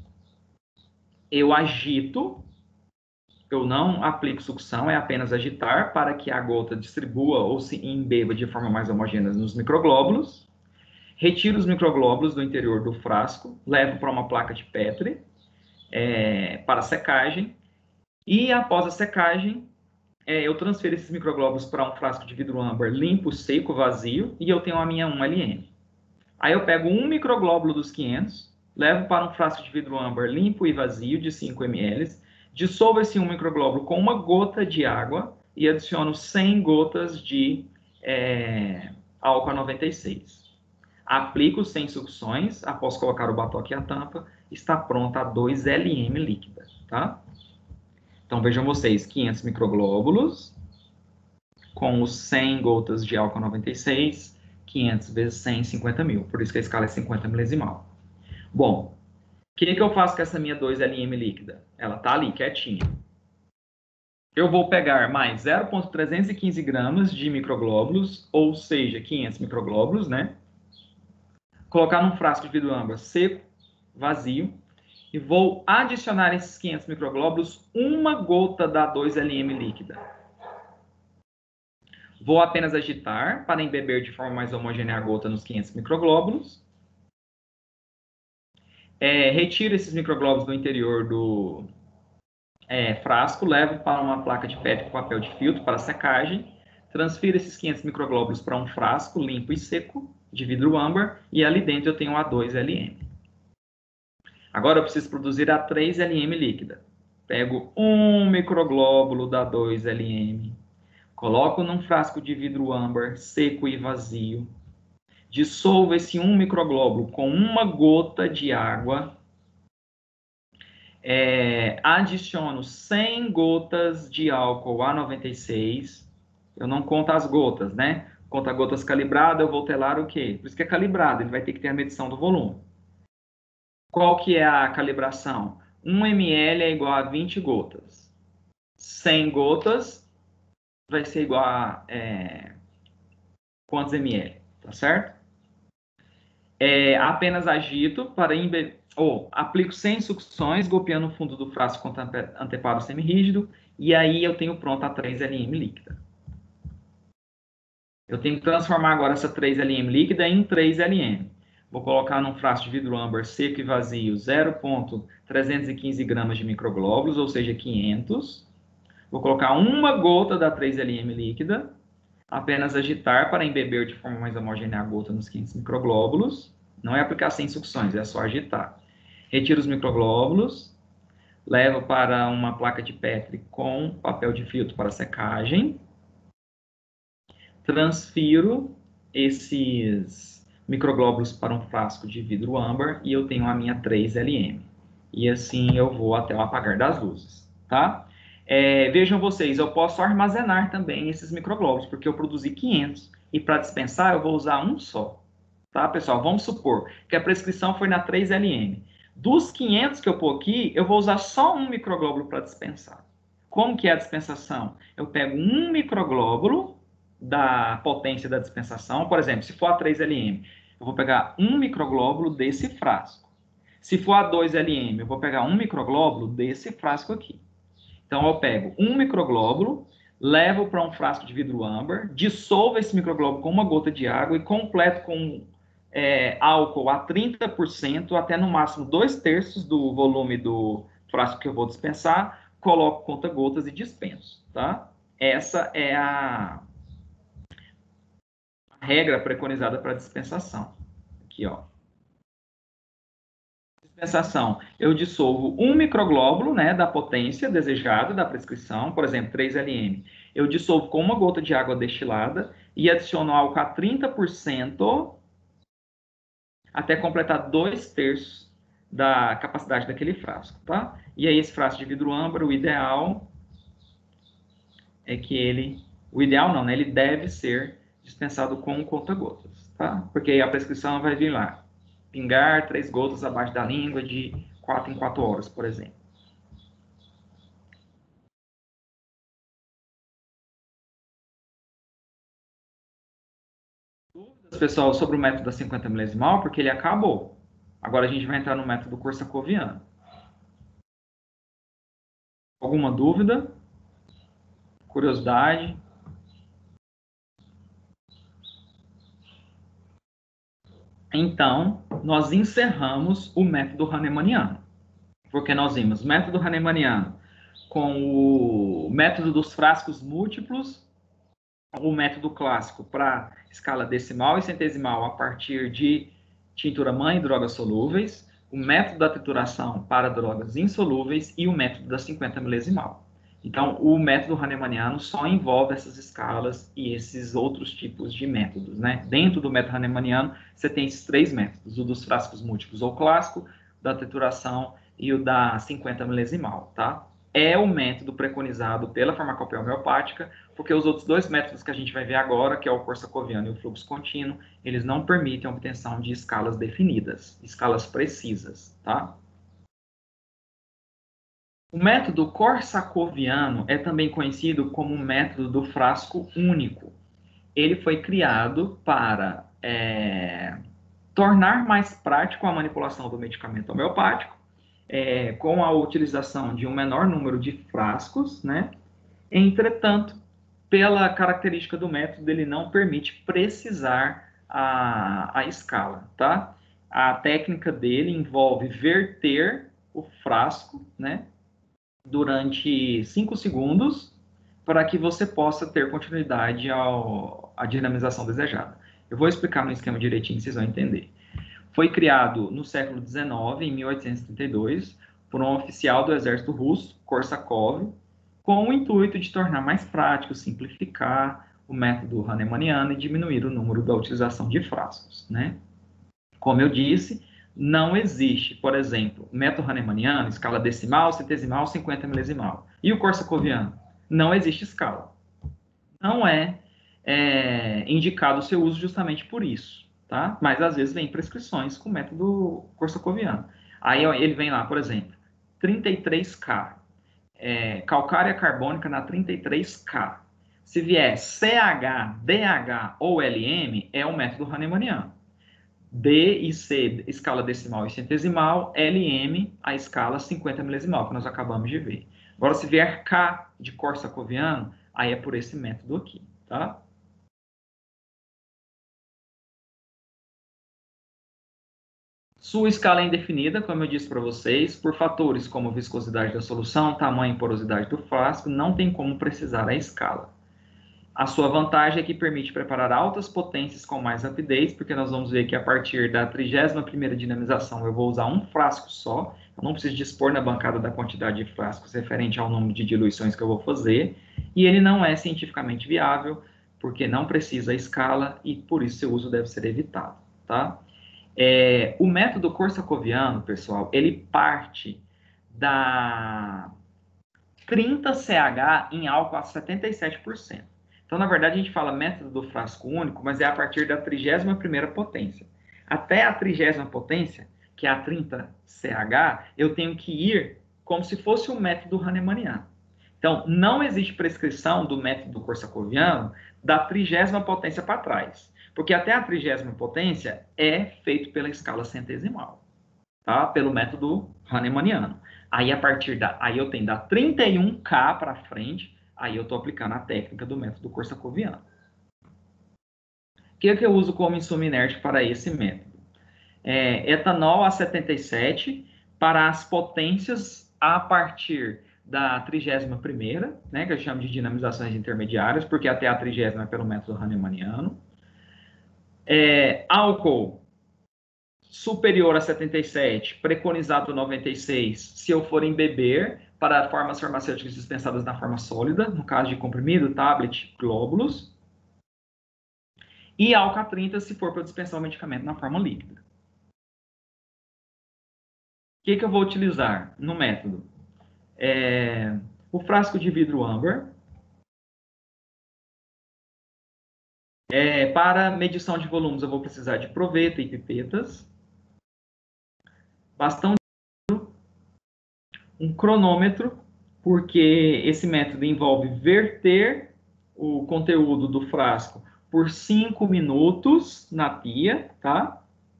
Eu agito, eu não aplico sucção, é apenas agitar para que a gota distribua ou se embeba de forma mais homogênea nos microglóbulos. Retiro os microglóbulos do interior do frasco, levo para uma placa de Petri é, para secagem, e após a secagem, é, eu transfiro esses microglóbulos para um frasco de vidro âmbar limpo, seco, vazio, e eu tenho a minha um L M. Aí eu pego um microglóbulo dos quinhentos, levo para um frasco de vidro âmbar limpo e vazio de cinco mililitros, dissolvo esse um microglóbulo com uma gota de água e adiciono cem gotas de é, álcool noventa e seis. Aplico cem sucções, após colocar o batoque e a tampa, está pronta a dois L M líquida, tá? Então, vejam vocês, quinhentos microglóbulos com os cem gotas de álcool noventa e seis, quinhentos vezes cem, cinquenta mil. Por isso que a escala é cinquenta milesimal. Bom, o que, que eu faço com essa minha dois L M líquida? Ela está ali, quietinha. Eu vou pegar mais zero vírgula trezentos e quinze gramas de microglóbulos, ou seja, quinhentos microglóbulos, né? Colocar num frasco de vidro âmbar seco, vazio, e vou adicionar esses quinhentos microglóbulos uma gota da dois L M líquida. Vou apenas agitar para embeber de forma mais homogênea a gota nos quinhentos microglóbulos. É, retiro esses microglóbulos do interior do é, frasco, levo para uma placa de P E T com papel de filtro para secagem, transfiro esses quinhentos microglóbulos para um frasco limpo e seco de vidro âmbar e ali dentro eu tenho a dois L M. Agora eu preciso produzir a três L M líquida. Pego um microglóbulo da dois L M, coloco num frasco de vidro âmbar seco e vazio, dissolvo esse um microglóbulo com uma gota de água, é, adiciono cem gotas de álcool A noventa e seis, eu não conto as gotas, né? Conta gotas calibrada, eu vou telar o quê? Por isso que é calibrado, ele vai ter que ter a medição do volume. Qual que é a calibração? um mililitro é igual a vinte gotas. cem gotas vai ser igual a é, quantos ml, tá certo? É, apenas agito para embeber, ou aplico sem sucções, golpeando o fundo do frasco com anteparo semirrígido, e aí eu tenho pronto a três L M líquida. Eu tenho que transformar agora essa três L M líquida em três L M. Vou colocar num frasco de vidro âmbar seco e vazio zero vírgula trezentos e quinze gramas de microglóbulos, ou seja, quinhentos. Vou colocar uma gota da três L M líquida, apenas agitar para embeber de forma mais homogênea a gota nos quinhentos microglóbulos. Não é aplicar sem sucções, é só agitar. Retiro os microglóbulos, levo para uma placa de Petri com papel de filtro para secagem, transfiro esses microglóbulos para um frasco de vidro âmbar e eu tenho a minha três L M. E assim eu vou até o apagar das luzes, tá? É, vejam vocês, eu posso armazenar também esses microglóbulos, porque eu produzi quinhentos e para dispensar eu vou usar um só, tá, pessoal? Vamos supor que a prescrição foi na três L M. Dos quinhentos que eu pôr aqui, eu vou usar só um microglóbulo para dispensar. Como que é a dispensação? Eu pego um microglóbulo da potência da dispensação, por exemplo, se for a três L M, eu vou pegar um microglóbulo desse frasco. Se for a dois L M, eu vou pegar um microglóbulo desse frasco aqui. Então, eu pego um microglóbulo, levo para um frasco de vidro âmbar, dissolvo esse microglóbulo com uma gota de água e completo com é, álcool a trinta por cento, até no máximo dois terços do volume do frasco que eu vou dispensar, coloco conta-gotas e dispenso, tá? Essa é a regra preconizada para dispensação. Aqui, ó. Dispensação, eu dissolvo um microglóbulo, né, da potência desejada da prescrição, por exemplo, três L M. Eu dissolvo com uma gota de água destilada e adiciono álcool a trinta por cento até completar dois terços da capacidade daquele frasco, tá? E aí esse frasco de vidro âmbar, o ideal é que ele, o ideal não, né, ele deve ser dispensado com conta-gotas, tá? Porque aí a prescrição vai vir lá, pingar três gotas abaixo da língua de quatro em quatro horas, por exemplo. Dúvidas, pessoal, sobre o método da cinquenta milesimal, porque ele acabou. Agora a gente vai entrar no método Korsakoviano. Alguma dúvida? Curiosidade? Então, nós encerramos o método hahnemanniano. Porque nós vimos método hahnemanniano com o método dos frascos múltiplos, o método clássico para escala decimal e centesimal a partir de tintura mãe e drogas solúveis, o método da trituração para drogas insolúveis e o método da cinquenta milesimal. Então, o método hahnemanniano só envolve essas escalas e esses outros tipos de métodos, né? Dentro do método hahnemanniano, você tem esses três métodos, o dos frascos múltiplos ou clássico, da trituração e o da cinquenta milesimal, tá? é o método preconizado pela farmacopeia homeopática, porque os outros dois métodos que a gente vai ver agora, que é o corsacoviano e o fluxo contínuo, eles não permitem a obtenção de escalas definidas, escalas precisas, tá? O método corsacoviano é também conhecido como o método do frasco único. Ele foi criado para é, tornar mais prático a manipulação do medicamento homeopático, é, com a utilização de um menor número de frascos, né? Entretanto, pela característica do método, ele não permite precisar a, a escala, tá? A técnica dele envolve verter o frasco, né? Durante cinco segundos, para que você possa ter continuidade ao, à dinamização desejada. Eu vou explicar no esquema direitinho, vocês vão entender. Foi criado no século dezenove, em mil oitocentos e trinta e dois, por um oficial do exército russo, Korsakov, com o intuito de tornar mais prático, simplificar o método hahnemanniano e diminuir o número da utilização de frascos, né? Como eu disse, não existe, por exemplo, método hahnemanniano, escala decimal, centesimal, cinquenta milesimal. E o corsacoviano? Não existe escala. Não é, é indicado o seu uso justamente por isso, tá? Mas às vezes vem prescrições com o método corsacoviano. Aí ele vem lá, por exemplo, trinta e três K, é, calcária carbônica na trinta e três K. Se vier C H, D H ou L M, é o método hahnemanniano. D e C, escala decimal e centesimal, L M, a escala cinquenta milesimal, que nós acabamos de ver. Agora, se vier K de corsacoviano, aí é por esse método aqui, tá? Sua escala é indefinida, como eu disse para vocês, por fatores como viscosidade da solução, tamanho e porosidade do frasco, não tem como precisar a escala. A sua vantagem é que permite preparar altas potências com mais rapidez, porque nós vamos ver que a partir da trigésima primeira dinamização eu vou usar um frasco só, eu não preciso dispor na bancada da quantidade de frascos referente ao número de diluições que eu vou fazer, e ele não é cientificamente viável, porque não precisa a escala e por isso seu uso deve ser evitado, tá? É, o método corsacoviano, pessoal, ele parte da trinta C H em álcool a setenta e sete por cento. Então, na verdade, a gente fala método do frasco único, mas é a partir da trigésima primeira potência. Até a trigésima potência, que é a trinta C H, eu tenho que ir como se fosse o método hahnemanniano. Então, não existe prescrição do método corsacoviano da trigésima potência para trás, porque até a trigésima potência é feito pela escala centesimal, tá? Pelo método hahnemanniano. Aí, a partir da... Aí eu tenho da trinta e um K para frente, aí eu estou aplicando a técnica do método corsacoviano. O que é que eu uso como insumo inerte para esse método? É, etanol a setenta e sete para as potências a partir da trigésima primeira, né, que eu chamo de dinamizações intermediárias, porque até a trigésima é pelo método hahnemanniano. É, álcool superior a setenta e sete, preconizado noventa e seis, se eu for embeber para formas farmacêuticas dispensadas na forma sólida, no caso de comprimido, tablet, glóbulos. E álcool a trinta, se for para dispensar o medicamento na forma líquida. O que, que eu vou utilizar no método? É, o frasco de vidro âmbar. É, para medição de volumes, eu vou precisar de proveta e pipetas. Bastão de um cronômetro, porque esse método envolve verter o conteúdo do frasco por cinco minutos na pia, tá?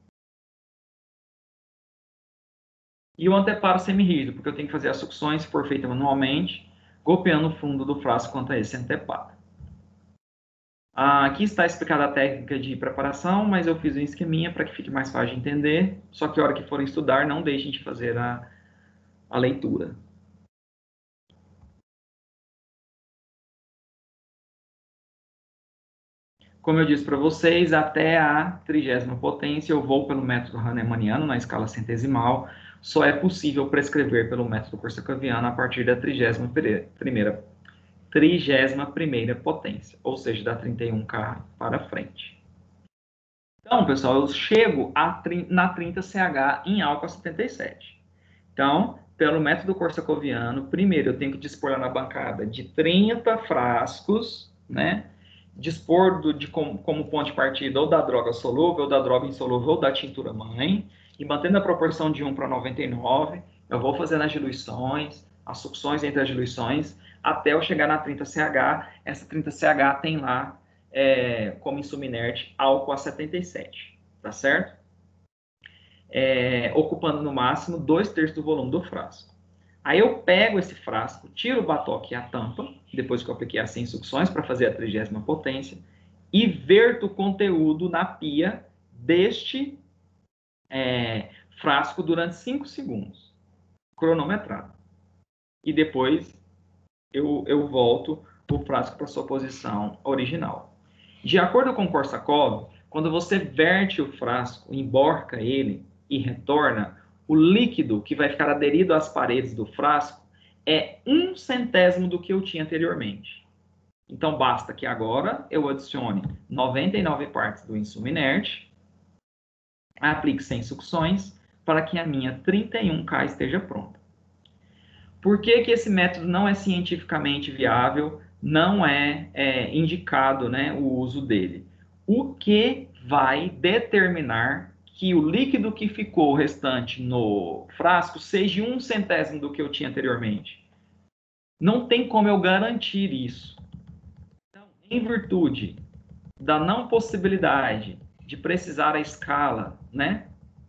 E o anteparo semirrígido, porque eu tenho que fazer as sucções, se for feita manualmente, golpeando o fundo do frasco quanto a esse anteparo. Aqui está explicada a técnica de preparação, mas eu fiz um esqueminha para que fique mais fácil de entender. Só que a hora que forem estudar, não deixem de fazer a, a leitura. Como eu disse para vocês, até a trigésima potência eu vou pelo método hahnemanniano na escala centesimal. Só é possível prescrever pelo método corsacoviano a partir da trigésima primeira, trigésima primeira potência, ou seja, da trinta e um K para frente. Então, pessoal, eu chego a, na trinta C H em álcool a setenta e sete. Então, pelo método corsacoviano, primeiro eu tenho que dispor na bancada de trinta frascos, né? Dispor do, de como, como ponto de partida ou da droga solúvel, ou da droga insolúvel, ou da tintura mãe, e mantendo a proporção de um para noventa e nove, eu vou fazendo as diluições, as sucções entre as diluições, até eu chegar na trinta C H. Essa trinta C H tem lá, é, como insumo inerte, álcool A setenta e sete, tá certo? É, ocupando no máximo dois terços do volume do frasco. Aí eu pego esse frasco, tiro o batoque e a tampa, depois que eu apliquei as cem sucções para fazer a trigésima potência, e verto o conteúdo na pia deste é, frasco durante cinco segundos, cronometrado. E depois eu, eu volto o frasco para sua posição original. De acordo com Korsakov, quando você verte o frasco, emborca ele e retorna, o líquido que vai ficar aderido às paredes do frasco é um centésimo do que eu tinha anteriormente. Então, basta que agora eu adicione noventa e nove partes do insumo inerte, aplique cem sucções, para que a minha trinta e um K esteja pronta. Por que que esse método não é cientificamente viável, não é, é indicado, né, o uso dele? O que vai determinar que o líquido que ficou restante no frasco seja um centésimo do que eu tinha anteriormente? Não tem como eu garantir isso. Então, em virtude da não possibilidade de precisar a escala, né?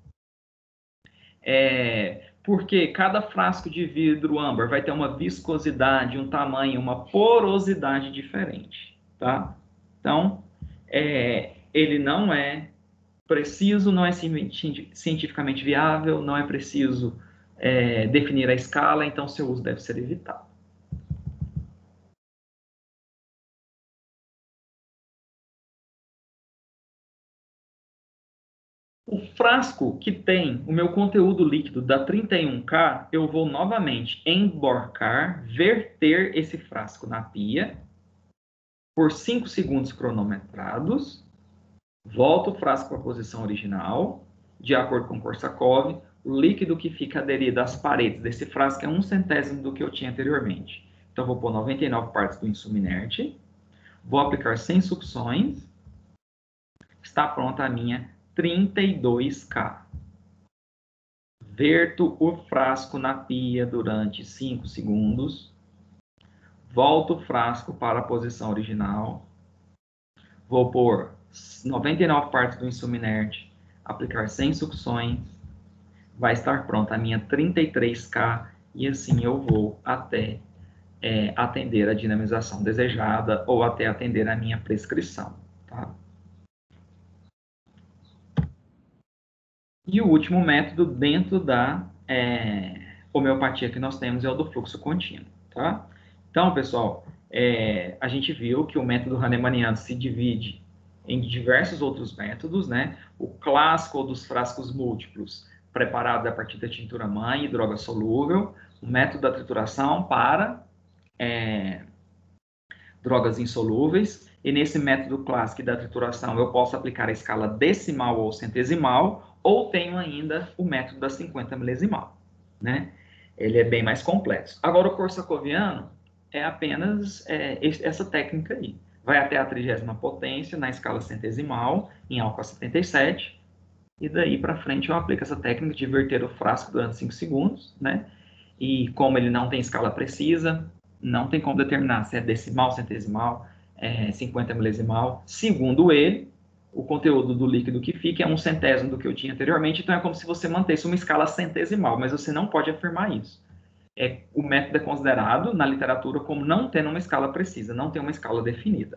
É, porque cada frasco de vidro âmbar vai ter uma viscosidade, um tamanho, uma porosidade diferente, tá? Então, é, ele não é preciso, não é cientificamente viável, não é preciso é, definir a escala, então seu uso deve ser evitado. O frasco que tem o meu conteúdo líquido da trinta e um K, eu vou novamente emborcar, verter esse frasco na pia por cinco segundos cronometrados, volto o frasco para a posição original, de acordo com Korsakov, o líquido que fica aderido às paredes desse frasco é um centésimo do que eu tinha anteriormente. Então, vou pôr noventa e nove partes do insumo inerte, vou aplicar cem sucções, está pronta a minha trinta e dois K. Verto o frasco na pia durante cinco segundos, volto o frasco para a posição original, vou pôr noventa e nove partes do insumo inerte, aplicar cem sucções, vai estar pronta a minha trinta e três K e assim eu vou até é, atender a dinamização desejada ou até atender a minha prescrição. Tá? E o último método dentro da é, homeopatia que nós temos é o do fluxo contínuo. Tá? Então, pessoal, é, a gente viu que o método hahnemanniano se divide em diversos outros métodos, né? O clássico dos frascos múltiplos, preparado a partir da tintura mãe e droga solúvel, o método da trituração para é, drogas insolúveis, e nesse método clássico da trituração eu posso aplicar a escala decimal ou centesimal, ou tenho ainda o método da cinquenta milesimal, né? Ele é bem mais complexo. Agora, o korsakoviano é apenas é, essa técnica aí. Vai até a trigésima potência na escala centesimal, em álcool A setenta e sete, e daí para frente eu aplico essa técnica de verter o frasco durante cinco segundos, né? E como ele não tem escala precisa, não tem como determinar se é decimal, centesimal, é, cinquenta milesimal. Segundo ele, o conteúdo do líquido que fica é um centésimo do que eu tinha anteriormente, então é como se você mantesse uma escala centesimal, mas você não pode afirmar isso. É, o método é considerado na literatura como não tendo uma escala precisa, não tem uma escala definida.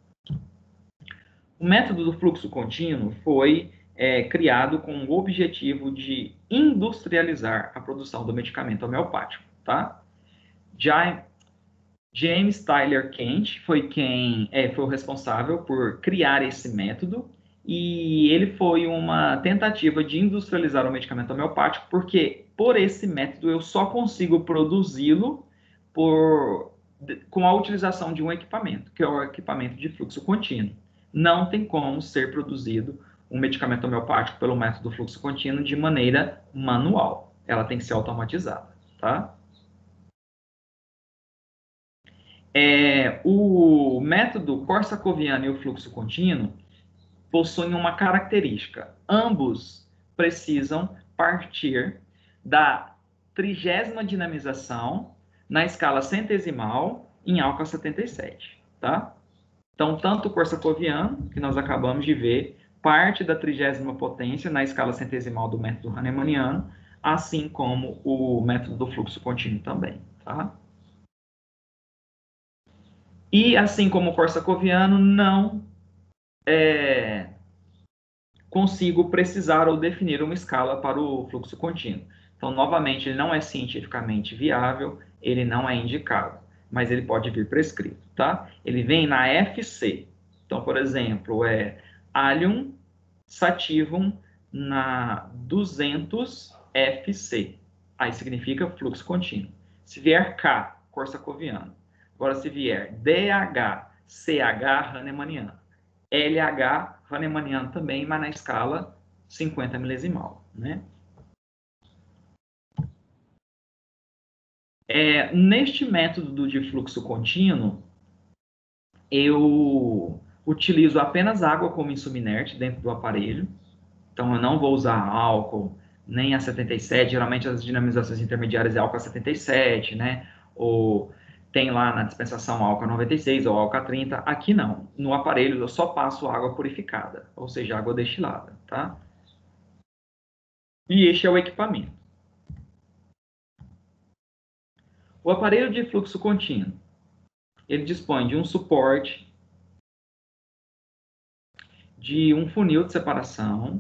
O método do fluxo contínuo foi é, criado com o objetivo de industrializar a produção do medicamento homeopático, tá? Já James Tyler Kent foi quem é, foi o responsável por criar esse método, e ele foi uma tentativa de industrializar o medicamento homeopático, porque por esse método eu só consigo produzi-lo por, com a utilização de um equipamento, que é o equipamento de fluxo contínuo. Não tem como ser produzido um medicamento homeopático pelo método do fluxo contínuo de maneira manual, ela tem que ser automatizada, tá? É, o método Korsakoviano e o fluxo contínuo possuem uma característica. Ambos precisam partir da trigésima dinamização na escala centesimal em Alca setenta e sete, tá? Então, tanto o Korsakoviano, que nós acabamos de ver, parte da trigésima potência na escala centesimal do método Hahnemanniano, assim como o método do fluxo contínuo também, tá? E, assim como o Korsakoviano, não é, consigo precisar ou definir uma escala para o fluxo contínuo. Então, novamente, ele não é cientificamente viável, ele não é indicado, mas ele pode vir prescrito, tá? Ele vem na F C. Então, por exemplo, é Allium Sativum na duzentos F C. Aí significa fluxo contínuo. Se vier K, Korsakoviano. Agora, se vier D H, C H, Hahnemanniano. L H, Hahnemanniano também, mas na escala cinquenta milesimal, né? É, neste método de fluxo contínuo, eu utilizo apenas água como insumo inerte dentro do aparelho. Então, eu não vou usar álcool, nem a setenta e sete. Geralmente, as dinamizações intermediárias é álcool a setenta e sete, né? Ou tem lá na dispensação álcool a noventa e seis ou álcool a trinta. Aqui não. No aparelho, eu só passo água purificada, ou seja, água destilada, tá? E este é o equipamento. O aparelho de fluxo contínuo, ele dispõe de um suporte, de um funil de separação,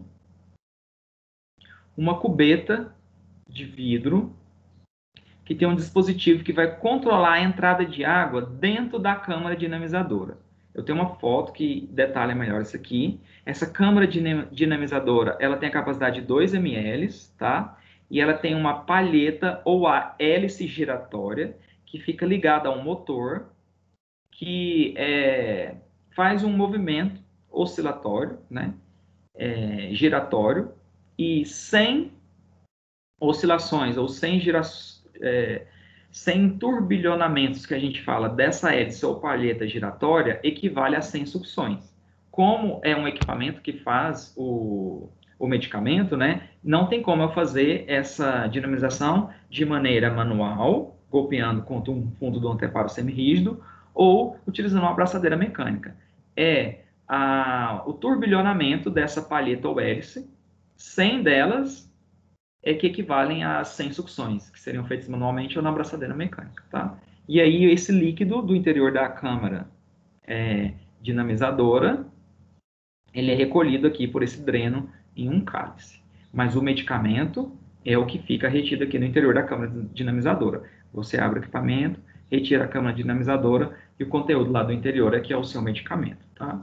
uma cubeta de vidro, que tem um dispositivo que vai controlar a entrada de água dentro da câmara dinamizadora. Eu tenho uma foto que detalha melhor isso aqui. Essa câmara dinamizadora, ela tem a capacidade de dois mililitros, tá? E ela tem uma palheta ou a hélice giratória que fica ligada a um motor que é, faz um movimento oscilatório, né? É, giratório, e sem oscilações ou sem girações, é, sem turbilhonamentos que a gente fala dessa hélice ou palheta giratória, equivale a cem sucções. Como é um equipamento que faz o, o medicamento, né, não tem como eu fazer essa dinamização de maneira manual, golpeando contra um fundo do anteparo semirrígido, ou utilizando uma abraçadeira mecânica. É a, o turbilhonamento dessa palheta ou hélice, cem delas é que equivalem a cem sucções, que seriam feitas manualmente ou na abraçadeira mecânica, tá? E aí esse líquido do interior da câmara é, dinamizadora, ele é recolhido aqui por esse dreno em um cálice. Mas o medicamento é o que fica retido aqui no interior da câmara dinamizadora. Você abre o equipamento, retira a câmara dinamizadora e o conteúdo lá do interior é que é o seu medicamento, tá?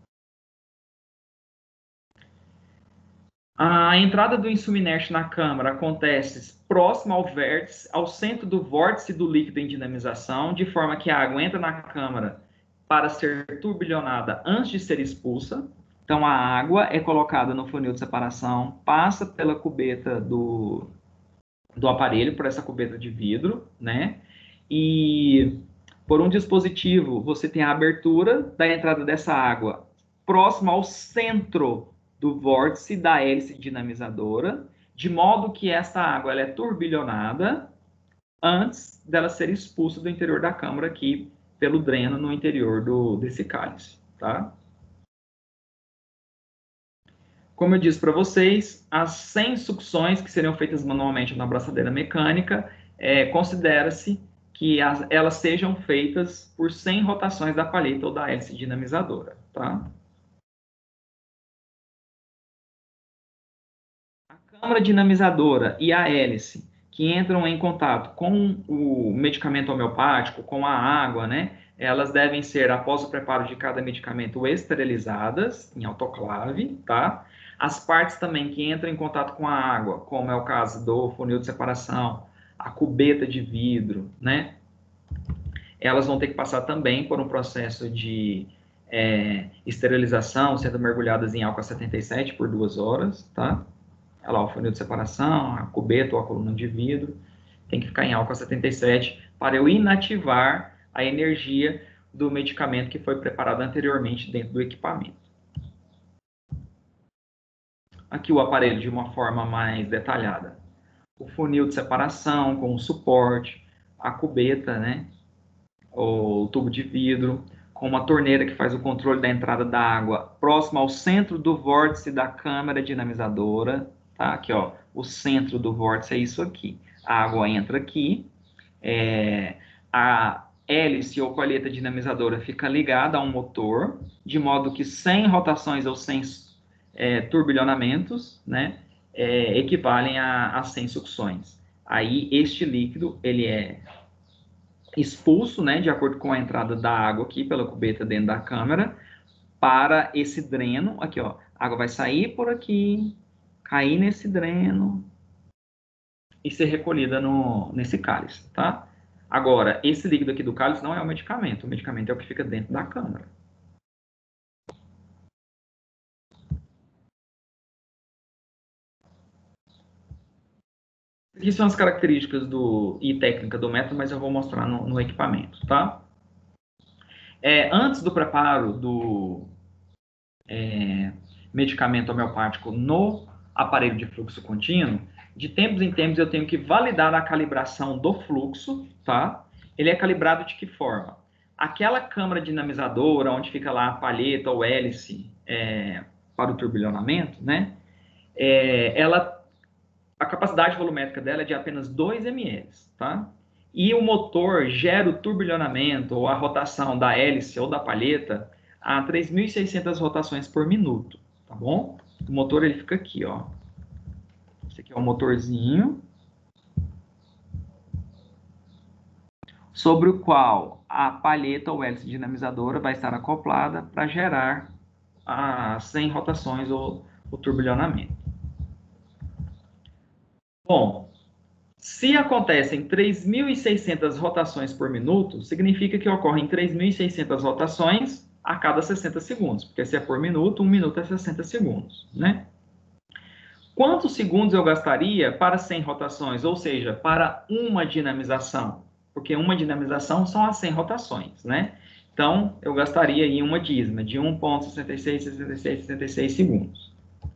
A entrada do insumo inerte na câmara acontece próximo ao vértice, ao centro do vórtice do líquido em dinamização, de forma que a água entra na câmara para ser turbilhonada antes de ser expulsa. Então, a água é colocada no funil de separação, passa pela cubeta do, do aparelho, por essa cubeta de vidro, né? E por um dispositivo, você tem a abertura da entrada dessa água próxima ao centro do vórtice da hélice dinamizadora, de modo que essa água ela é turbilhonada antes dela ser expulsa do interior da câmara aqui pelo dreno no interior do, desse cálice, tá? Como eu disse para vocês, as cem sucções que seriam feitas manualmente na abraçadeira mecânica, é, considera-se que as, elas sejam feitas por cem rotações da palheta ou da hélice dinamizadora, tá? A câmara dinamizadora e a hélice que entram em contato com o medicamento homeopático, com a água, né? Elas devem ser, após o preparo de cada medicamento, esterilizadas em autoclave, tá? As partes também que entram em contato com a água, como é o caso do funil de separação, a cubeta de vidro, né? Elas vão ter que passar também por um processo de é, esterilização, sendo mergulhadas em álcool setenta e sete por duas horas, tá? Olha lá, o funil de separação, a cubeta ou a coluna de vidro, tem que ficar em álcool setenta e sete para eu inativar a energia do medicamento que foi preparado anteriormente dentro do equipamento. Aqui o aparelho de uma forma mais detalhada. O funil de separação com o suporte, a cubeta, né? O tubo de vidro, com uma torneira que faz o controle da entrada da água próximo ao centro do vórtice da câmara dinamizadora, tá? Aqui, ó, o centro do vórtice é isso aqui. A água entra aqui, é, a hélice ou colheta dinamizadora fica ligada a um motor, de modo que sem rotações ou sem é, turbilhonamentos, né, é, equivalem a, a cem sucções. Aí, este líquido, ele é expulso, né, de acordo com a entrada da água aqui pela cubeta dentro da câmara, para esse dreno, aqui, ó, a água vai sair por aqui, cair nesse dreno e ser recolhida no, nesse cálice, tá? Agora, esse líquido aqui do cálice não é o medicamento, o medicamento é o que fica dentro da câmara. Aqui são as características do, e técnica do método, mas eu vou mostrar no, no equipamento, tá? É, antes do preparo do é, medicamento homeopático no aparelho de fluxo contínuo, de tempos em tempos eu tenho que validar a calibração do fluxo, tá? Ele é calibrado de que forma? Aquela câmara dinamizadora, onde fica lá a palheta ou hélice é, para o turbilhonamento, né? É, ela, a capacidade volumétrica dela é de apenas dois mililitros, tá? E o motor gera o turbilhonamento ou a rotação da hélice ou da palheta a três mil e seiscentas rotações por minuto, tá bom? O motor ele fica aqui, ó. Esse aqui é o motorzinho, sobre o qual a palheta ou hélice dinamizadora vai estar acoplada para gerar as cem rotações ou o turbilhonamento. Bom, se acontecem três mil e seiscentas rotações por minuto, significa que ocorrem três mil e seiscentas rotações a cada sessenta segundos, porque se é por minuto, um minuto é sessenta segundos, né? Quantos segundos eu gastaria para cem rotações, ou seja, para uma dinamização? Porque uma dinamização são as cem rotações, né? Então, eu gastaria aí uma dízima de um vírgula sessenta e seis, sessenta e seis, sessenta e seis segundos.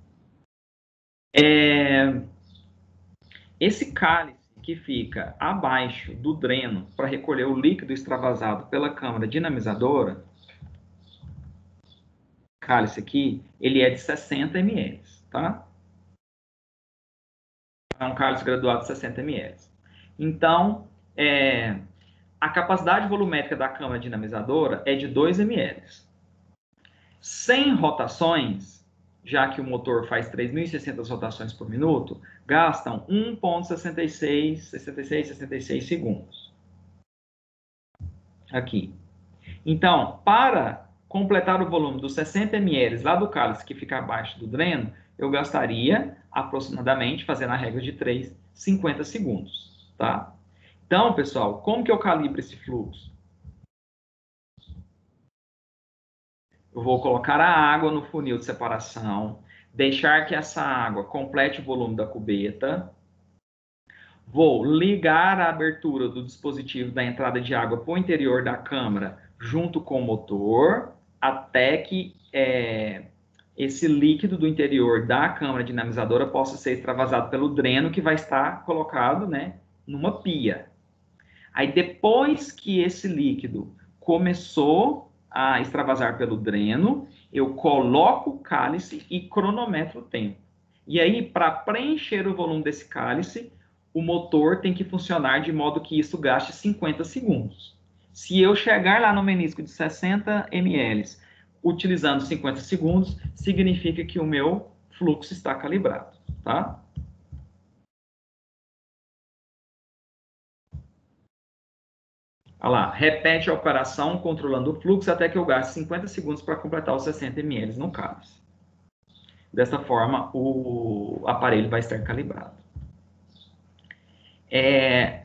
É... Esse cálice que fica abaixo do dreno para recolher o líquido extravasado pela câmara dinamizadora, cálice aqui, ele é de sessenta mililitros, tá? É um cálice graduado de sessenta mililitros. Então, é, a capacidade volumétrica da câmara dinamizadora é de dois mililitros. cem rotações, já que o motor faz três mil e seiscentas rotações por minuto, gastam um vírgula sessenta e seis, sessenta e seis, sessenta e seis segundos. Aqui. Então, para completar o volume dos sessenta mililitros lá do cálice que fica abaixo do dreno, eu gastaria aproximadamente, fazendo a regra de três, cinquenta segundos, tá? Então, pessoal, como que eu calibro esse fluxo? Eu vou colocar a água no funil de separação, deixar que essa água complete o volume da cubeta, vou ligar a abertura do dispositivo da entrada de água para o interior da câmara junto com o motor, até que é, esse líquido do interior da câmara dinamizadora possa ser extravasado pelo dreno que vai estar colocado, né, numa pia. Aí depois que esse líquido começou a extravasar pelo dreno, eu coloco o cálice e cronometro o tempo. E aí, para preencher o volume desse cálice, o motor tem que funcionar de modo que isso gaste cinquenta segundos. Se eu chegar lá no menisco de sessenta mililitros utilizando cinquenta segundos, significa que o meu fluxo está calibrado, tá? Olha lá, repete a operação controlando o fluxo até que eu gaste cinquenta segundos para completar os sessenta mililitros no cálice. Dessa forma, o aparelho vai estar calibrado. É...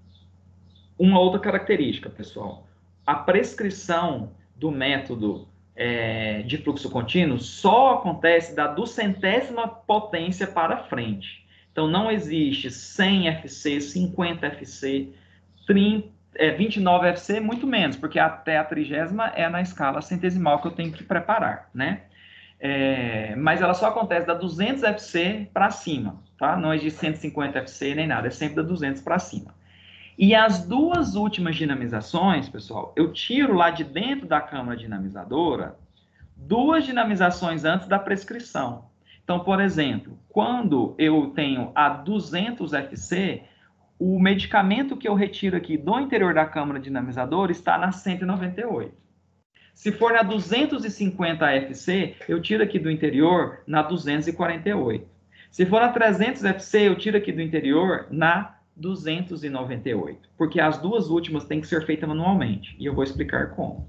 Uma outra característica, pessoal. A prescrição do método é, de fluxo contínuo só acontece da duzentésima potência para frente. Então, não existe cem F C, cinquenta F C, trinta, é, vinte e nove F C, muito menos, porque até a trigésima é na escala centesimal que eu tenho que preparar, né? É, mas ela só acontece da duzentos F C para cima, tá? Não existe cento e cinquenta F C nem nada, é sempre da duzentos para cima. E as duas últimas dinamizações, pessoal, eu tiro lá de dentro da câmara dinamizadora duas dinamizações antes da prescrição. Então, por exemplo, quando eu tenho a duzentos F C, o medicamento que eu retiro aqui do interior da câmara dinamizadora está na cento e noventa e oito. Se for na duzentos e cinquenta F C, eu tiro aqui do interior na duzentos e quarenta e oito. Se for na trezentos F C, eu tiro aqui do interior na duzentos e noventa e oito. Porque as duas últimas têm que ser feitas manualmente. E eu vou explicar como.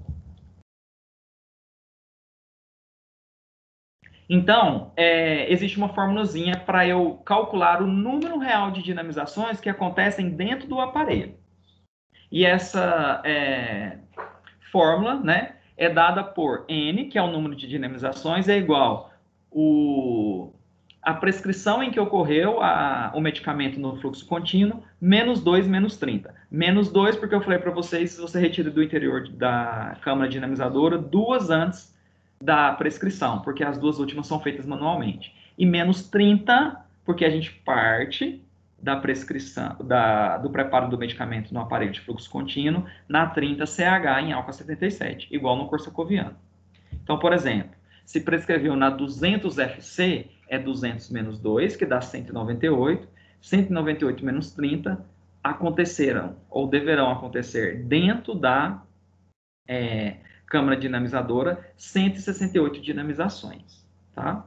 Então, é, existe uma formulazinha para eu calcular o número real de dinamizações que acontecem dentro do aparelho. E essa é, fórmula, né, é dada por N, que é o número de dinamizações, é igual o, a prescrição em que ocorreu a, o medicamento no fluxo contínuo, menos dois, menos trinta. Menos dois, porque eu falei para vocês, se você retira do interior da câmara dinamizadora, duas antes da prescrição, porque as duas últimas são feitas manualmente. E menos trinta, porque a gente parte da prescrição, da, do preparo do medicamento no aparelho de fluxo contínuo na trinta C H em álcool setenta e sete, igual no corsacoviano. Então, por exemplo, se prescreveu na duzentos F C, é duzentos menos dois, que dá cento e noventa e oito. cento e noventa e oito menos trinta aconteceram, ou deverão acontecer, dentro da é, câmara dinamizadora, cento e sessenta e oito dinamizações, tá?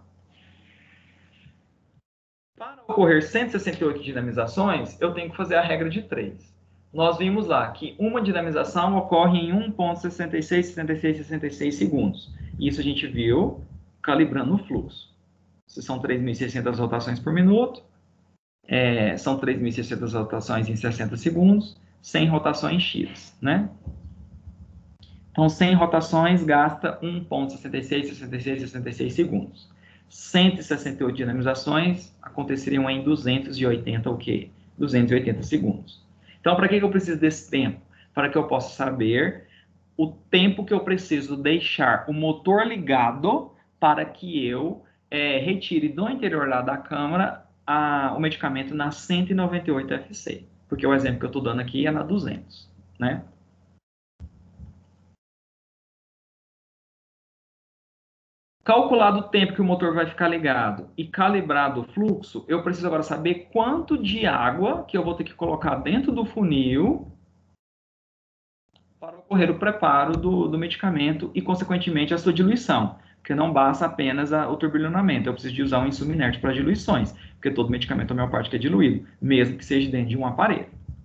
Para ocorrer cento e sessenta e oito dinamizações, eu tenho que fazer a regra de três. Nós vimos lá que uma dinamização ocorre em um ponto sessenta e seis, sessenta e seis, sessenta e seis segundos. Isso a gente viu calibrando o fluxo. Se são três mil e seiscentas rotações por minuto, é, são três mil e seiscentas rotações em sessenta segundos, cem rotações X, né? Então, cem rotações gasta um ponto sessenta e seis, sessenta e seis, sessenta e seis segundos. cento e sessenta e oito dinamizações aconteceriam em duzentos e oitenta o quê? duzentos e oitenta segundos. Então, para que eu preciso desse tempo? Para que eu possa saber o tempo que eu preciso deixar o motor ligado para que eu é, retire do interior lá da câmara a, o medicamento na cento e noventa e oito F C. Porque o exemplo que eu estou dando aqui é na duzentos, né? Calculado o tempo que o motor vai ficar ligado e calibrado o fluxo, eu preciso agora saber quanto de água que eu vou ter que colocar dentro do funil para ocorrer o preparo do, do medicamento e, consequentemente, a sua diluição. Porque não basta apenas a, o turbilhonamento, eu preciso de usar um insumo inerte para diluições, porque todo medicamento homeopático é diluído, mesmo que seja dentro de um aparelho.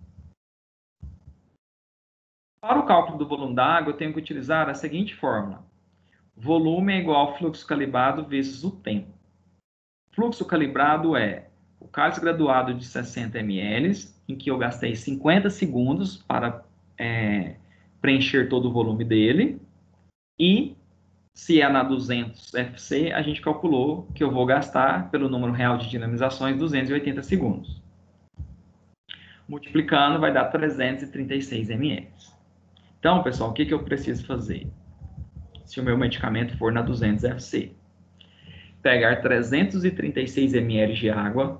Para o cálculo do volume da água, eu tenho que utilizar a seguinte fórmula. Volume é igual ao fluxo calibrado vezes o tempo. Fluxo calibrado é o cálice graduado de sessenta mililitros, em que eu gastei cinquenta segundos para é, preencher todo o volume dele. E, se é na duzentos F C, a gente calculou que eu vou gastar, pelo número real de dinamizações, duzentos e oitenta segundos. Multiplicando, vai dar trezentos e trinta e seis mililitros. Então, pessoal, o que, que eu preciso fazer? Se o meu medicamento for na duzentos F C. Pegar trezentos e trinta e seis mililitros de água,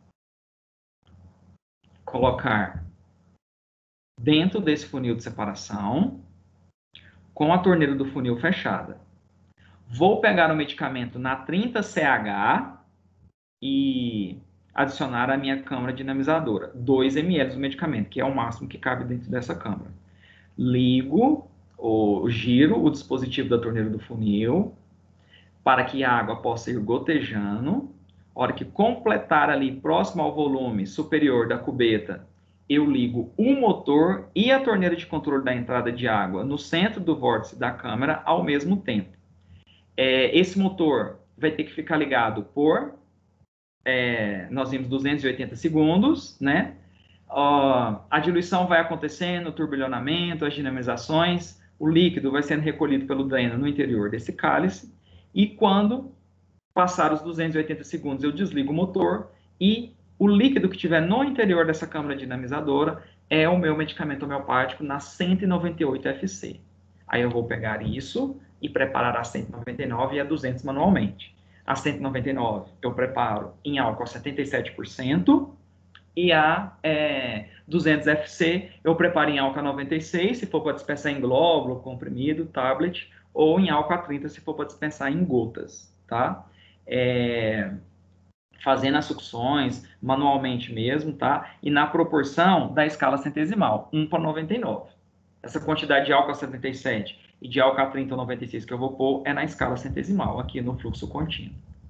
colocar dentro desse funil de separação, com a torneira do funil fechada. Vou pegar o medicamento na trinta C H e adicionar a minha câmara dinamizadora, dois mililitros do medicamento, que é o máximo que cabe dentro dessa câmara. Ligo, ou giro o dispositivo da torneira do funil, para que a água possa ir gotejando. A hora que completar ali próximo ao volume superior da cubeta, eu ligo o motor e a torneira de controle da entrada de água no centro do vórtice da câmara ao mesmo tempo. É, esse motor vai ter que ficar ligado por, é, nós vimos duzentos e oitenta segundos, né? Uh, a diluição vai acontecendo, o turbilhonamento, as dinamizações, o líquido vai sendo recolhido pelo dreno no interior desse cálice, e quando passar os duzentos e oitenta segundos, eu desligo o motor, e o líquido que tiver no interior dessa câmara dinamizadora é o meu medicamento homeopático na cento e noventa e oito F C. Aí eu vou pegar isso e preparar a cento e noventa e nove e a duzentos manualmente. A cento e noventa e nove eu preparo em álcool setenta e sete por cento, e a é, duzentos F C eu preparo em álcool noventa e seis, se for para dispensar em glóbulo, comprimido, tablet, ou em álcool trinta, se for para dispensar em gotas, tá? É, fazendo as sucções manualmente mesmo, tá? E na proporção da escala centesimal, um para noventa e nove. Essa quantidade de álcool setenta e sete e de álcool trinta ou noventa e seis que eu vou pôr é na escala centesimal, aqui no fluxo contínuo.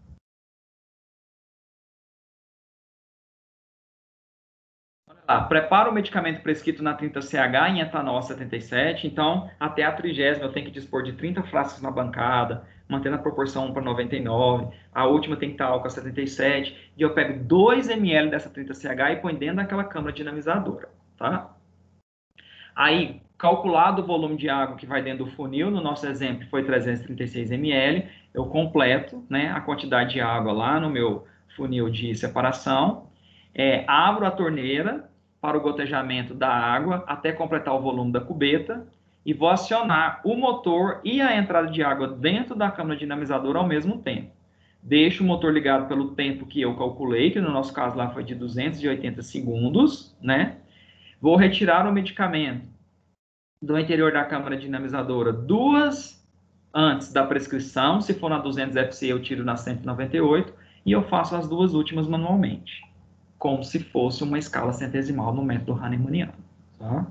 Tá, prepara o medicamento prescrito na trinta C H em etanol setenta e sete, então até a trigésima eu tenho que dispor de trinta frascos na bancada, mantendo a proporção um para noventa e nove, a última tem que estar álcool setenta e sete, e eu pego dois mililitros dessa trinta C H e põe dentro daquela câmara dinamizadora, tá? Aí, calculado o volume de água que vai dentro do funil, no nosso exemplo foi trezentos e trinta e seis mililitros, eu completo, né, a quantidade de água lá no meu funil de separação, é, abro a torneira para o gotejamento da água até completar o volume da cubeta e vou acionar o motor e a entrada de água dentro da câmara dinamizadora ao mesmo tempo. Deixo o motor ligado pelo tempo que eu calculei, que no nosso caso lá foi de duzentos e oitenta segundos, né? Vou retirar o medicamento do interior da câmara dinamizadora duas antes da prescrição, se for na duzentos F C eu tiro na cento e noventa e oito, e eu faço as duas últimas manualmente, como se fosse uma escala centesimal no método Hahnemanniano. Tá?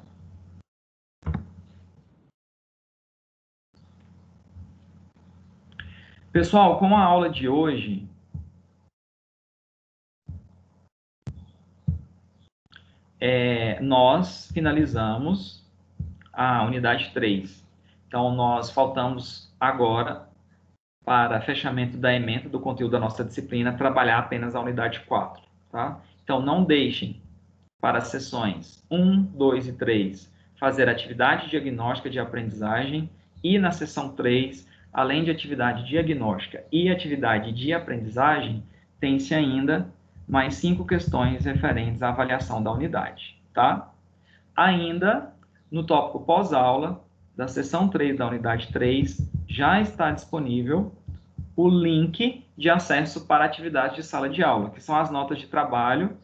Pessoal, com a aula de hoje, é, nós finalizamos a unidade três. Então, nós faltamos agora, para fechamento da ementa do conteúdo da nossa disciplina, trabalhar apenas a unidade quatro. Tá? Então, não deixem para as sessões um, dois e três fazer atividade diagnóstica de aprendizagem, e na sessão três, além de atividade diagnóstica e atividade de aprendizagem, tem-se ainda mais cinco questões referentes à avaliação da unidade. Tá? Ainda, no tópico pós-aula, da sessão três da unidade três, já está disponível o link de acesso para atividades de sala de aula, que são as notas de trabalho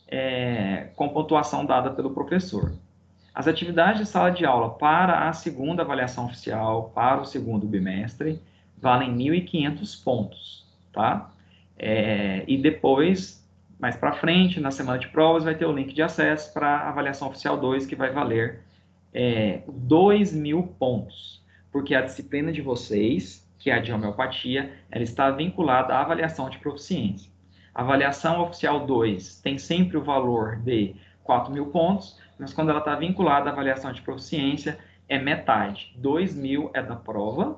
é, com pontuação dada pelo professor. As atividades de sala de aula para a segunda avaliação oficial, para o segundo bimestre, valem mil e quinhentos pontos, tá? É, e depois, mais para frente, na semana de provas, vai ter o link de acesso para a avaliação oficial dois, que vai valer é, dois mil pontos, porque a disciplina de vocês, que é a de homeopatia, ela está vinculada à avaliação de proficiência. A avaliação oficial dois tem sempre o valor de quatro mil pontos, mas quando ela está vinculada à avaliação de proficiência, é metade. dois mil é da prova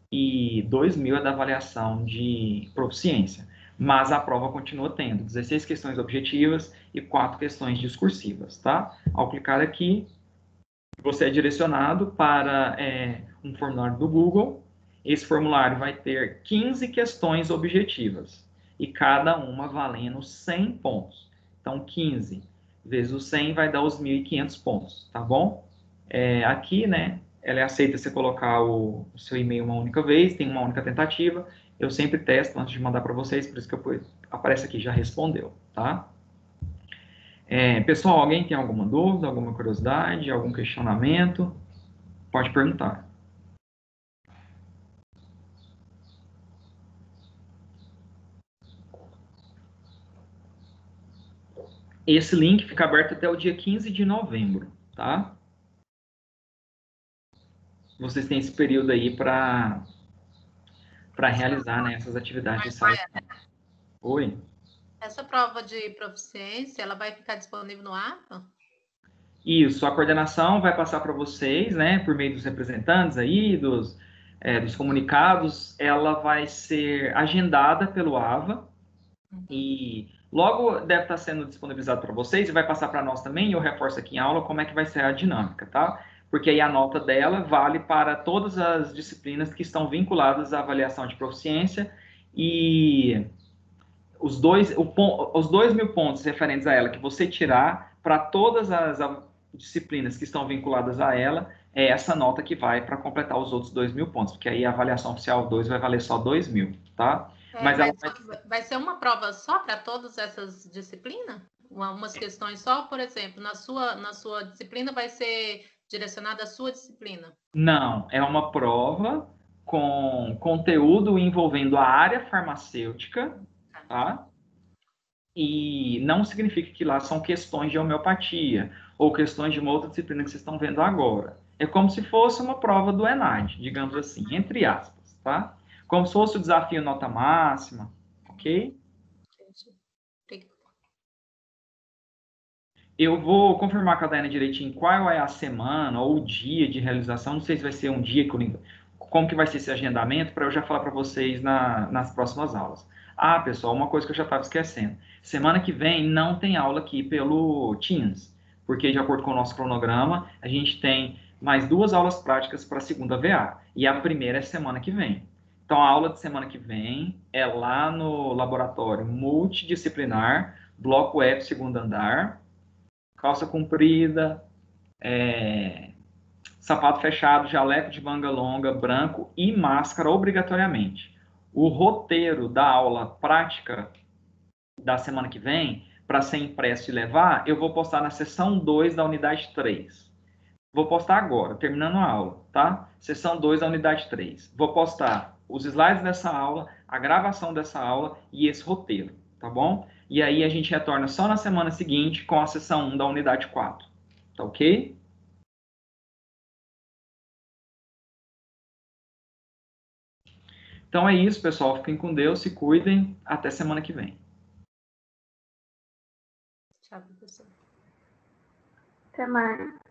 e dois mil é da avaliação de proficiência. Mas a prova continua tendo dezesseis questões objetivas e quatro questões discursivas, tá? Ao clicar aqui, você é direcionado para é, um formulário do Google. Esse formulário vai ter quinze questões objetivas, e cada uma valendo cem pontos. Então, quinze vezes o cem vai dar os mil e quinhentos pontos, tá bom? É, aqui, né, ela aceita você colocar o, o seu e-mail uma única vez, tem uma única tentativa. Eu sempre testo antes de mandar para vocês, por isso que eu, aparece aqui, já respondeu, tá? É, pessoal, alguém tem alguma dúvida, alguma curiosidade, algum questionamento? Pode perguntar. Esse link fica aberto até o dia quinze de novembro, tá? Vocês têm esse período aí para para realizar, né, essas atividades de sala. Oi? Essa prova de proficiência, ela vai ficar disponível no A P A? Isso, a coordenação vai passar para vocês, né, por meio dos representantes aí, dos, é, dos comunicados, ela vai ser agendada pelo A V A, uhum. E logo deve estar sendo disponibilizado para vocês, e vai passar para nós também, e eu reforço aqui em aula como é que vai ser a dinâmica, tá? porque aí a nota dela vale para todas as disciplinas que estão vinculadas à avaliação de proficiência e os dois, o, os dois mil pontos referentes a ela que você tirar para todas as disciplinas que estão vinculadas a ela, é essa nota que vai para completar os outros dois mil pontos, porque aí a avaliação oficial dois vai valer só dois mil, tá? É, Mas vai, ela vai... vai ser uma prova só para todas essas disciplinas? Uma, umas questões só, por exemplo, na sua, na sua disciplina vai ser direcionada à sua disciplina? Não, é uma prova com conteúdo envolvendo a área farmacêutica, tá? E não significa que lá são questões de homeopatia ou questões de uma outra disciplina que vocês estão vendo agora. É como se fosse uma prova do ENAD, digamos assim, entre aspas, tá? Como se fosse o desafio nota máxima, ok? Eu vou confirmar com a Daiane direitinho qual é a semana ou o dia de realização. Não sei se vai ser um dia, que, como que vai ser esse agendamento, para eu já falar para vocês na, nas próximas aulas. Ah, pessoal, uma coisa que eu já estava esquecendo. Semana que vem não tem aula aqui pelo Teams, porque de acordo com o nosso cronograma, a gente tem mais duas aulas práticas para a segunda V A. E a primeira é semana que vem. Então, a aula de semana que vem é lá no laboratório multidisciplinar, bloco F, segundo andar, calça comprida, é, sapato fechado, jaleco de manga longa, branco e máscara obrigatoriamente. O roteiro da aula prática da semana que vem, para ser impresso e levar, eu vou postar na seção dois da unidade três. Vou postar agora, terminando a aula, tá? Seção dois da unidade três. Vou postar os slides dessa aula, a gravação dessa aula e esse roteiro, tá bom? E aí a gente retorna só na semana seguinte com a seção um da unidade quatro. Tá ok? Então é isso, pessoal. Fiquem com Deus, se cuidem. Até semana que vem. Tchau, professor. Até mais.